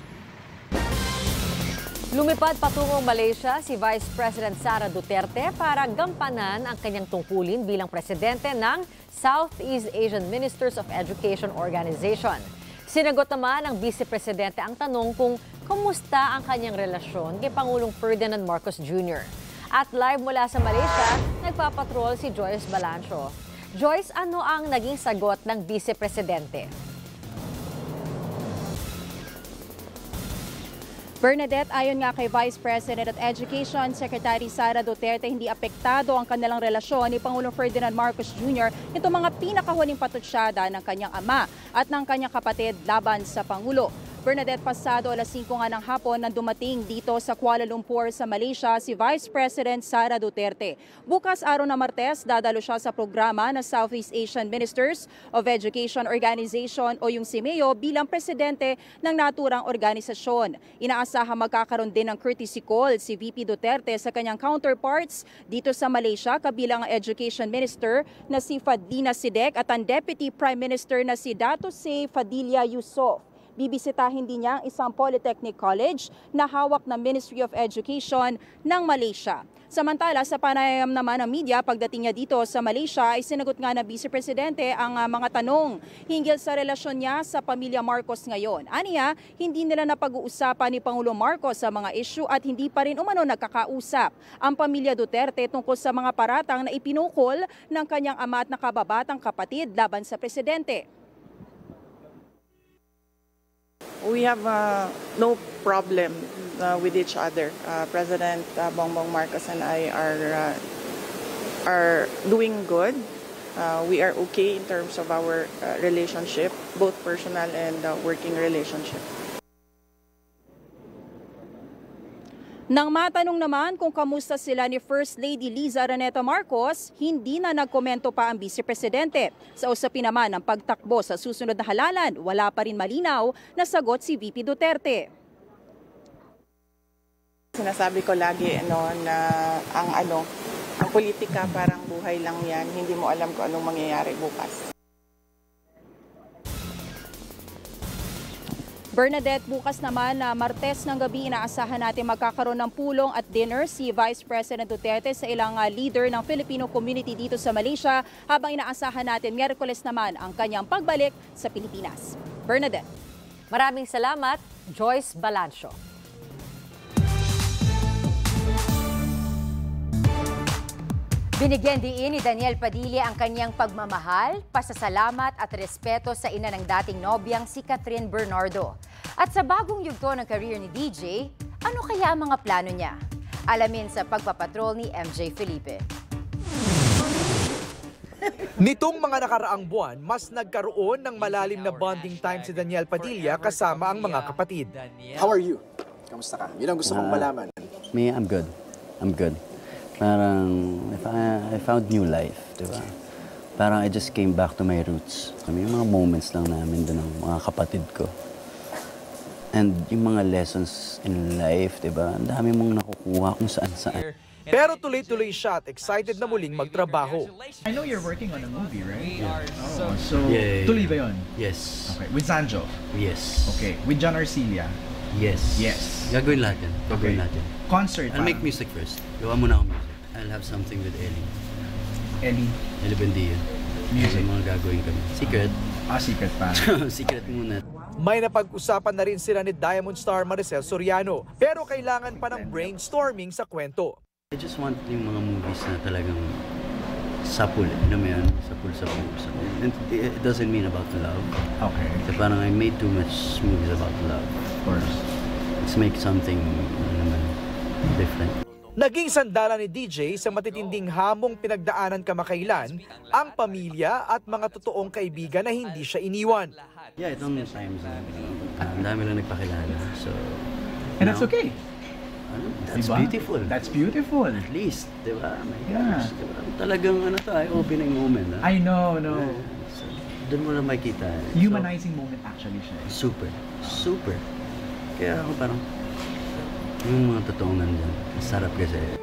Lumipad patungong Malaysia si Vice President Sara Duterte para gampanan ang kanyang tungkulin bilang presidente ng Southeast Asian Ministers of Education Organization. Sinagot naman ng Vice Presidente ang tanong kung kumusta ang kanyang relasyon kay Pangulong Ferdinand Marcos Jr. At live mula sa Malaysia, nagpapatrol si Joyce Balancho. Joyce, ano ang naging sagot ng Vice Presidente? Bernadette, ayon nga kay Vice President at Education Secretary Sara Duterte, hindi apektado ang kanilang relasyon ni Pangulong Ferdinand Marcos Jr. nito mga pinakahuling patutsyada ng kanyang ama at ng kanyang kapatid laban sa Pangulo. Bernadette, pasado alas 5 nga ng hapon nang dumating dito sa Kuala Lumpur sa Malaysia si Vice President Sara Duterte. Bukas araw na Martes, dadalo siya sa programa ng Southeast Asian Ministers of Education Organization o yung SIMEO bilang presidente ng naturang organisasyon. Inaasahang magkakaroon din ng courtesy call si VP Duterte sa kanyang counterparts dito sa Malaysia, kabilang ang Education Minister na si Fadlina Sidek at ang Deputy Prime Minister na si Dato C. Fadilla Yusof. Bibisitahin din niya ang isang polytechnic college na hawak ng Ministry of Education ng Malaysia. Samantala, sa panayam naman ng media, pagdating niya dito sa Malaysia, ay sinagot nga na Vice Presidente ang mga tanong hinggil sa relasyon niya sa pamilya Marcos ngayon. Aniya, hindi nila napag-uusapan ni Pangulong Marcos sa mga issue at hindi pa rin umano nagkakausap ang pamilya Duterte tungkol sa mga paratang na ipinukol ng kanyang ama at nakababatang kapatid laban sa Presidente. We have no problem with each other. President Bongbong Marcos and I are doing good. We are okay in terms of our relationship, both personal and working relationship. Nang matanong naman kung kamusta sila ni First Lady Liza Araneta Marcos, hindi na nagkomento pa ang Vice Presidente. Sa usapin naman ng pagtakbo sa susunod na halalan, wala pa rin malinaw na sagot si VP Duterte. Sinasabi ko lagi na ang politika parang buhay lang yan, hindi mo alam kung anong mangyayari bukas. Bernadette, bukas naman na Martes ng gabi, inaasahan natin magkakaroon ng pulong at dinner si Vice President Duterte sa ilang leader ng Filipino community dito sa Malaysia, habang inaasahan natin Miyerkules naman ang kanyang pagbalik sa Pilipinas. Bernadette. Maraming salamat, Joyce Balancho. Binigyan diin ni Daniel Padilla ang kanyang pagmamahal, pasasalamat at respeto sa ina ng dating nobyang si Catherine Bernardo. At sa bagong yugto ng career ni DJ, ano kaya ang mga plano niya? Alamin sa pagpapatrol ni MJ Felipe. Nitong mga nakaraang buwan, mas nagkaroon ng malalim na bonding time si Daniel Padilla kasama ang mga kapatid. How are you? Kamusta ka? Yun ang gusto kong malaman. Me, I'm good. I'm good. Parang I found new life, di ba? Parang I just came back to my roots. May mga moments lang namin doon ng mga kapatid ko. And yung mga lessons in life, di ba? Ang dami mong nakukuha kung saan-saan. Pero tuloy-tuloy siya at excited na muling magtrabaho. I know you're working on a movie, right? Yeah. Oh, so tuloy ba yun? Yes. Okay. With Sanjo? Yes. Okay. With John Arcilia? Yes. Yes. Gagawin lahat yan. Gagawin lahat yan. Concert I'll make music first. Gawa muna ako music. I'll have something with Ellie. Ellie Bendia. Music. Mga gagawin kami. Secret. Secret pa. Secret muna. May napag-usapan na rin sila ni Diamond Star Maricel Soriano, pero kailangan pa ng brainstorming sa kwento. I just want yung mga movies na talagang sapul. Ano mo yan? Sapul. And it doesn't mean about love. Okay. Kasi parang I made too much movies about love. Of course. Let's make something different. Naging sandala ni DJ sa matitinding hamong pinagdaanan kamakailan ang pamilya at mga totoong kaibigan na hindi siya iniwan. Yeah, itong times ang dami lang nagpakilala. So, and that's okay. That's beautiful. That's beautiful. At least, di ba? My gosh, diba? Talagang eye-opening moment. I know, no. So, doon mo na makita. Humanizing moment actually siya. Super. Kaya ako parang, yung mga totoong nandyan, sarap kasi.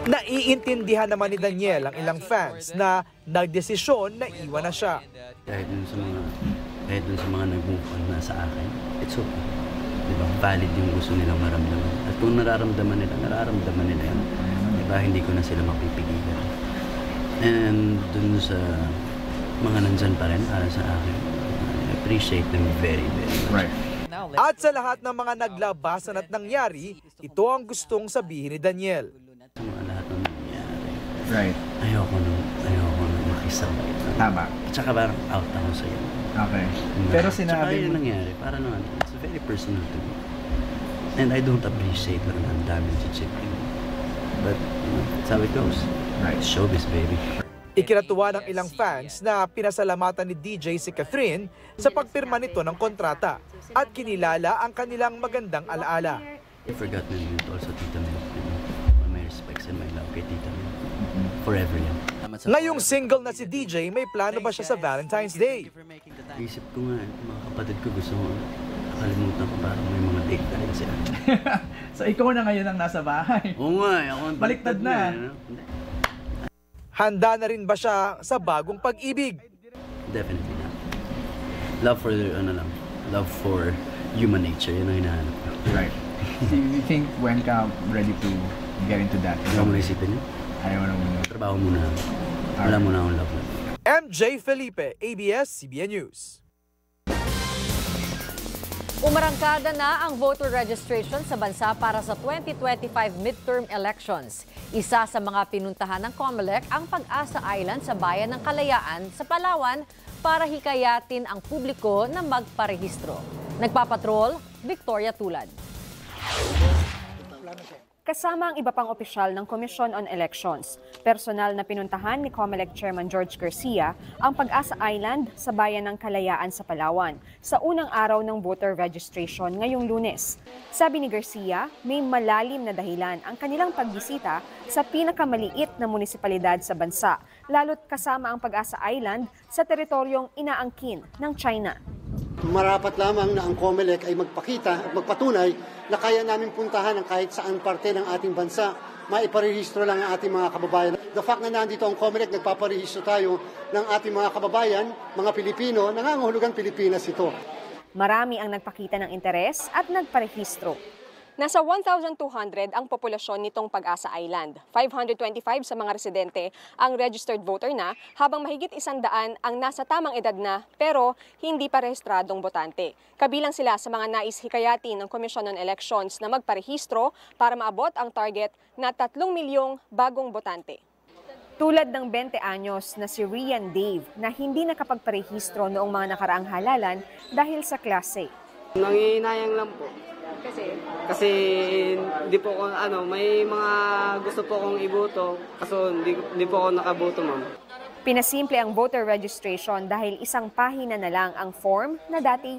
Naiintindihan naman ni Daniel ang ilang fans na nagdesisyon na iwan na siya. Kahit dun sa mga nag-move on na sa akin, it's okay. Diba? Valid yung gusto nilang maramdaman. At kung nararamdaman nila yan. Diba? Hindi ko na sila mapipigilan. And dun sa mga nandyan pa rin para sa akin, I appreciate them very, very much. Right. At sa lahat ng mga naglabasan at nangyari, ito ang gustong sabihin ni Daniel. Sa mga lahat ng nangyari, right. Ayoko nang makisabay. Tama. At saka parang out ako sa'yo. Okay. Pero sinabi mo... yung nangyari, parang naman, it's very personal to me. And I don't appreciate when I'm damaged to chipping. But, that's how it goes. Right. Showbiz, baby. Ikinatuwa ng ilang fans na pinasalamatan ni DJ si Catherine sa pagpirma nito ng kontrata at kinilala ang kanilang magandang alaala. I forgot na yun also Tita Mel. My respects and my love kay Tita Mel. Forever yan. Ngayong single na si DJ, may plano ba siya sa Valentine's Day? Isip ko nga, mga kapatid ko gusto ko nakalimutan ko parang may mga date tayo sila. So ikaw na ngayon ang nasa bahay? Oo nga, ako ang baliktad na. Handa na rin ba siya sa bagong pag-ibig? Definitely not. Love for human nature, yun ang hinahanap ko. Right. So you think when ka ready to get into that? Ayaw mo na isipin yun? Ayaw na muna. Trabaho muna. Wala muna akong love life. MJ Felipe, ABS-CBN News. Umarangkada na ang voter registration sa bansa para sa 2025 midterm elections. Isa sa mga pinuntahan ng COMELEC ang Pag-asa Island sa Bayan ng Kalayaan sa Palawan para hikayatin ang publiko na magparehistro. Nagpapatrol, Victoria Tulad. Kasama ang iba pang opisyal ng Commission on Elections. Personal na pinuntahan ni COMELEC Chairman George Garcia ang Pag-asa Island sa Bayan ng Kalayaan sa Palawan sa unang araw ng voter registration ngayong Lunes. Sabi ni Garcia, may malalim na dahilan ang kanilang pagbisita sa pinakamaliit na munisipalidad sa bansa, lalo't kasama ang Pag-asa Island sa teritoryong inaangkin ng China. Marapat lamang na ang COMELEC ay magpakita at magpatunay na kaya namin puntahan ang kahit saan parte ng ating bansa. Maiparehistro lang ang ating mga kababayan. The fact na nandito ang COMELEC, nagpaparehistro tayo ng ating mga kababayan, mga Pilipino, nangangahulugan Pilipinas ito. Marami ang nagpakita ng interes at nagparehistro. Nasa 1,200 ang populasyon nitong Pag-asa Island. 525 sa mga residente ang registered voter na, habang mahigit 100 ang nasa tamang edad na pero hindi pa rehistradong botante. Kabilang sila sa mga nais hikayatin ng Commission on Elections na magparehistro para maabot ang target na 3 milyong bagong botante. Tulad ng 20 anyos na si Rian Dave na hindi nakapagparehistro noong mga nakaraang halalan dahil sa klase. Nangihinayang lang po. Kasi di po ako, may mga gusto po akong iboto, kaso di po ako nakaboto, ma'am. Pinasimple ang voter registration dahil isang pahina na lang ang form na dati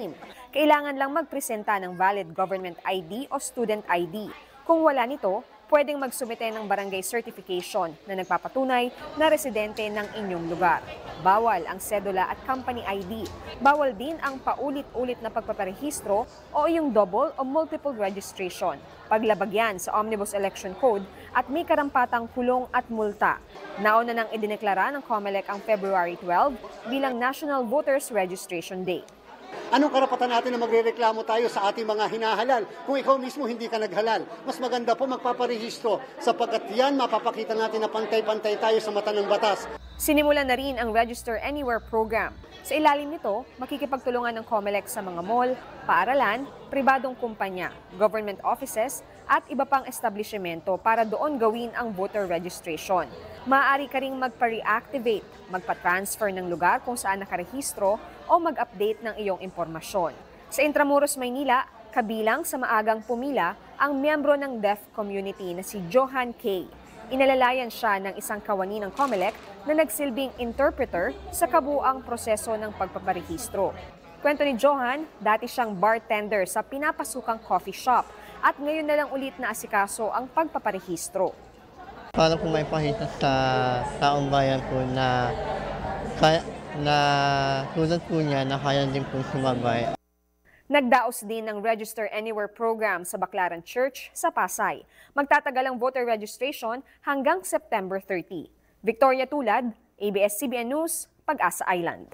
6. Kailangan lang magpresenta ng valid government ID o student ID. Kung wala nito, pwedeng magsumite ng barangay certification na nagpapatunay na residente ng inyong lugar. Bawal ang sedula at company ID. Bawal din ang paulit-ulit na pagpaparehistro o yung double o multiple registration. Paglabag yan sa Omnibus Election Code at may karampatang kulong at multa. Nauna nang idineklara ng COMELEC ang February 12 bilang National Voters Registration Day. Anong karapatan natin na magrereklamo tayo sa ating mga hinahalal kung ikaw mismo hindi ka naghalal? Mas maganda po magpaparehistro sapagkat yan mapapakita natin na pantay-pantay tayo sa mata ng batas. Sinimulan na rin ang Register Anywhere program. Sa ilalim nito, makikipagtulungan ng COMELEC sa mga mall, paaralan, pribadong kumpanya, government offices at iba pang establishmento para doon gawin ang voter registration. Maaari ka ring magpa-reactivate, magpa-transfer ng lugar kung saan nakarehistro o mag-update ng iyong impormasyon. Sa Intramuros, Maynila, kabilang sa maagang pumila ang miyembro ng deaf community na si Johan K. Inalalayan siya ng isang kawani ng COMELEC na nagsilbing interpreter sa kabuuang proseso ng pagpaparehistro. Kwento ni Johan, dati siyang bartender sa pinapasukang coffee shop at ngayon na lang ulit na asikaso ang pagpaparehistro. Para po may pakita sa taong bayan po na tulad po niya na kaya din po sumabay. Nagdaos din ng Register Anywhere program sa Baclaran Church sa Pasay. Magtatagal ang voter registration hanggang September 30. Victoria Tulad, ABS-CBN News, Pag-asa Island.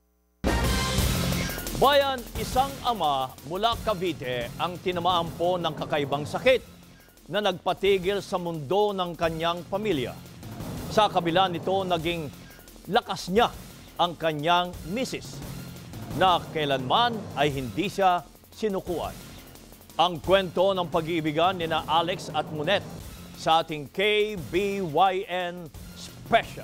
Bayan, isang ama mula Cavite ang tinamaan po ng kakaibang sakit na nagpatigil sa mundo ng kanyang pamilya. Sa kabila nito, naging lakas niya ang kanyang misis na kailanman ay hindi siya sinukuan. Ang kwento ng pag-iibigan ni na Alex at Munet sa ating KBYN Special.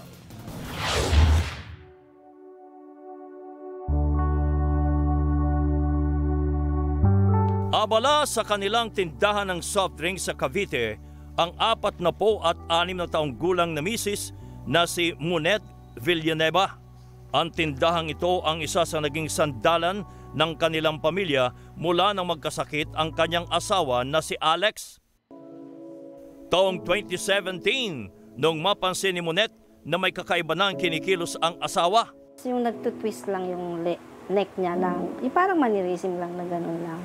Abala sa kanilang tindahan ng soft drink sa Cavite ang 46 na taong gulang na misis na si Munet Villanueva. Ang tindahang ito ang isa sa naging sandalan ng kanilang pamilya mula nang magkasakit ang kanyang asawa na si Alex. Taong 2017, nung mapansin ni Munet na may kakaiba na ang kinikilos ang asawa. Yung nagtutwist lang yung neck niya lang, yung parang manirisim lang na gano'n lang.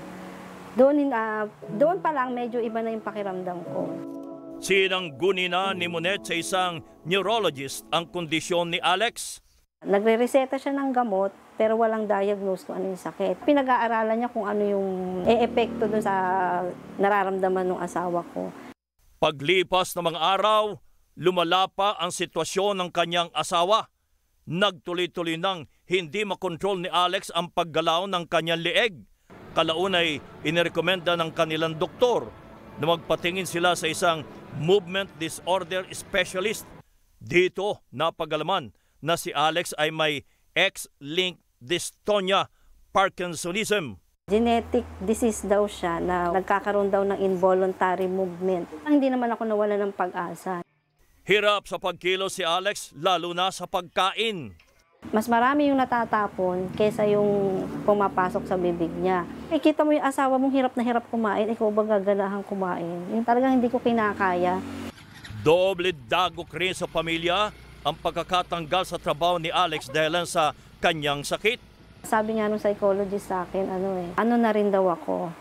Doon pa lang medyo iba na yung pakiramdam ko. Sinangguni na ni Munet sa isang neurologist ang kondisyon ni Alex. Nagre-reseta siya ng gamot pero walang diagnose kung ano yung sakit. Pinag-aaralan niya kung ano yung epekto dun sa nararamdaman ng asawa ko. Paglipas ng mga araw, lumala pa ang sitwasyon ng kanyang asawa. Nagtuloy-tuloy nang hindi makontrol ni Alex ang paggalaw ng kanyang leeg. Kalaunay, inirekomenda ng kanilang doktor na magpatingin sila sa isang movement disorder specialist. Dito napag-alaman na si Alex ay may X-linked dystonia Parkinsonism. Genetic disease daw siya na nagkakaroon daw ng involuntary movement. Hindi naman ako nawala ng pag-asa. Hirap sa pagkilos si Alex lalo na sa pagkain. Mas marami yung natatapon kaysa yung pumapasok sa bibig niya. Kita mo yung asawa mong hirap na hirap kumain, ikaw ba gaganahan kumain? Yung talagang hindi ko kinakaya. Doble dagok rin sa pamilya ang pagkakatanggal sa trabaho ni Alex dahil sa kanyang sakit. Sabi nga nung psychologist sa akin, ano na rin daw ako,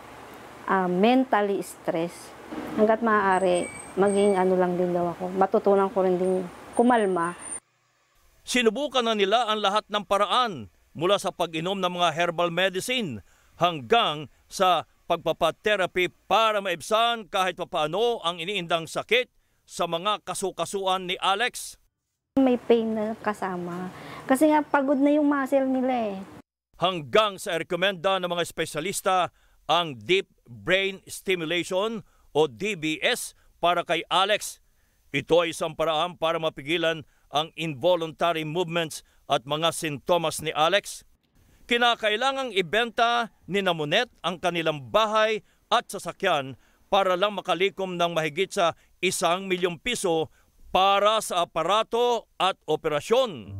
mentally stress. Hanggat maaari, maging lang din daw ako. Matutunan ko rin din kumalma. Sinubukan na nila ang lahat ng paraan mula sa pag-inom ng mga herbal medicine hanggang sa pagpapatherapy para maibsan kahit papaano ang iniindang sakit sa mga kasukasuan ni Alex. May pain na kasama. Kasi nga pagod na yung muscle nila eh. Hanggang sa rekomenda ng mga espesyalista ang deep brain stimulation o DBS para kay Alex. Ito ay isang paraan para mapigilan ang involuntary movements at mga sintomas ni Alex. Kinakailangang ibenta ni Munet ang kanilang bahay at sasakyan para lang makalikom ng mahigit sa 1 milyong piso para sa aparato at operasyon.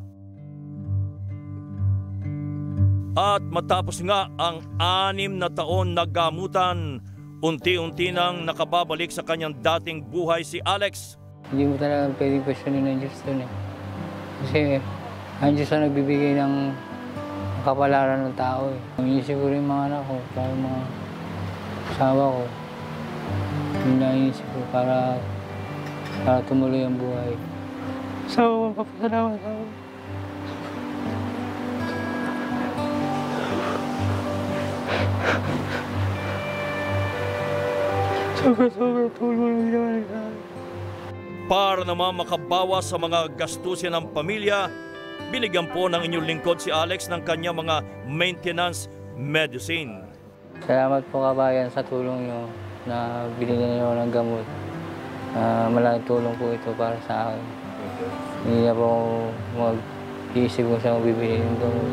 At matapos nga ang 6 na taon na gamutan, unti-unti nang nakababalik sa kanyang dating buhay si Alex. Hindi mo talaga pwedeng questionin ng Diyos doon eh. Kasi ang Diyos na nagbibigay ng kapalaran ng tao eh. Inisip ko rin mga anak ko, para mga asawa ko. Yun na inisip ko para tumuloy ang buhay. So, magpapasalamat ako. Sobrang tulong ng Diyos. Para naman makabawas sa mga gastusin ng pamilya, binigyan po ng inyong lingkod si Alex ng kanyang mga maintenance medicine. Salamat po kabayan sa tulong nyo na binigyan nyo ng gamot. Malaking tulong po ito para sa akin. Hindi na po mag-iisip kung saan bibili ng gamot.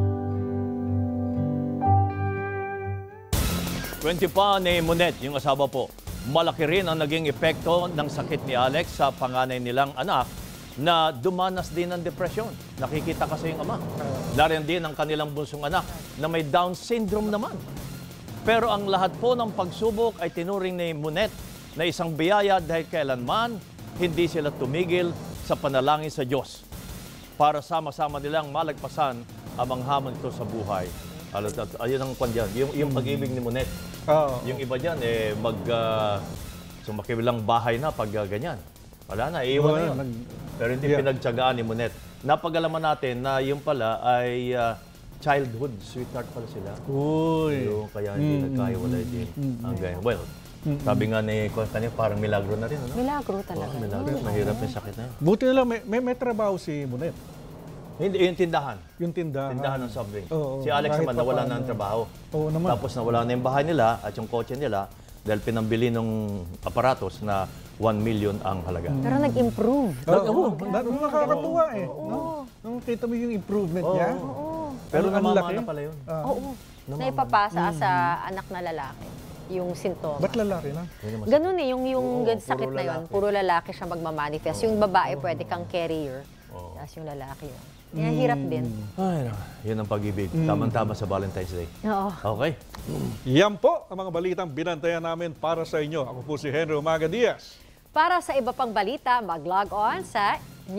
20 pa ni Munet, yung asawa po. Malaki rin ang naging epekto ng sakit ni Alex sa panganay nilang anak na dumanas din ng depresyon. Nakikita kasi yung ama. Lariyan din ang kanilang bunsong anak na may Down syndrome naman. Pero ang lahat po ng pagsubok ay tinuring ni Munet na isang biyaya dahil kailanman hindi sila tumigil sa panalangin sa Diyos para sama-sama nilang malagpasan ang mga hamon ito sa buhay. Ayun ang kwan dyan. Yung pag-ibig ni Monet. Yung iba dyan, sumakibilang bahay na pag ganyan. Wala na, iiwan na yun. Pero hindi pinagtsagaan ni Monet. Napag-alaman natin na yung pala ay childhood sweetheart pala sila. Kaya hindi nagkahiwalay din. Well, sabi nga ni kanina, parang milagro na rin. Ano? Milagro talaga. Milagro. Mahirap yung sakit na yun. Buti na lang, may trabaho si Monet. Hindi, yung tindahan. Yung tindahan. Tindahan ng subway. Oo, Si Alex kahit naman, nawala na ng trabaho. Oo naman. Tapos nawala na yung bahay nila at yung kotse nila dahil pinambili ng aparatos na 1 million ang halaga. Pero nag-improve. Nakakatuwa eh. Nung kita mo yung improvement niya. Pero namamana pala yun. Oo. Naipapasa sa anak na lalaki yung sintomas. Ba't lalaki na? Ganun eh, yung sakit na yun. Puro lalaki siya magmamanifest. Yung babae pwede kang carrier. Tapos yung lalaki yun. Kaya hirap din. Ay, yun ang pag-ibig. Tamang-tama sa Valentine's Day. Oo. Okay. Yan po ang mga balitang binantayan namin para sa inyo. Ako po si Henry Umaga Diaz. Para sa iba pang balita, mag-log on sa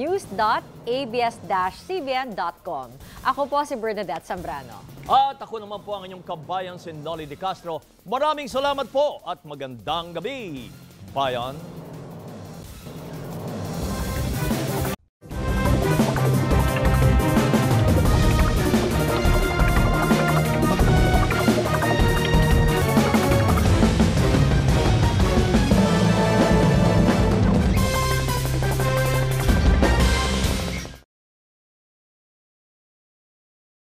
news.abs-cbn.com. Ako po si Bernadette Zambrano. At ako naman po ang inyong kabayan si Nolly De Castro. Maraming salamat po at magandang gabi, bayan.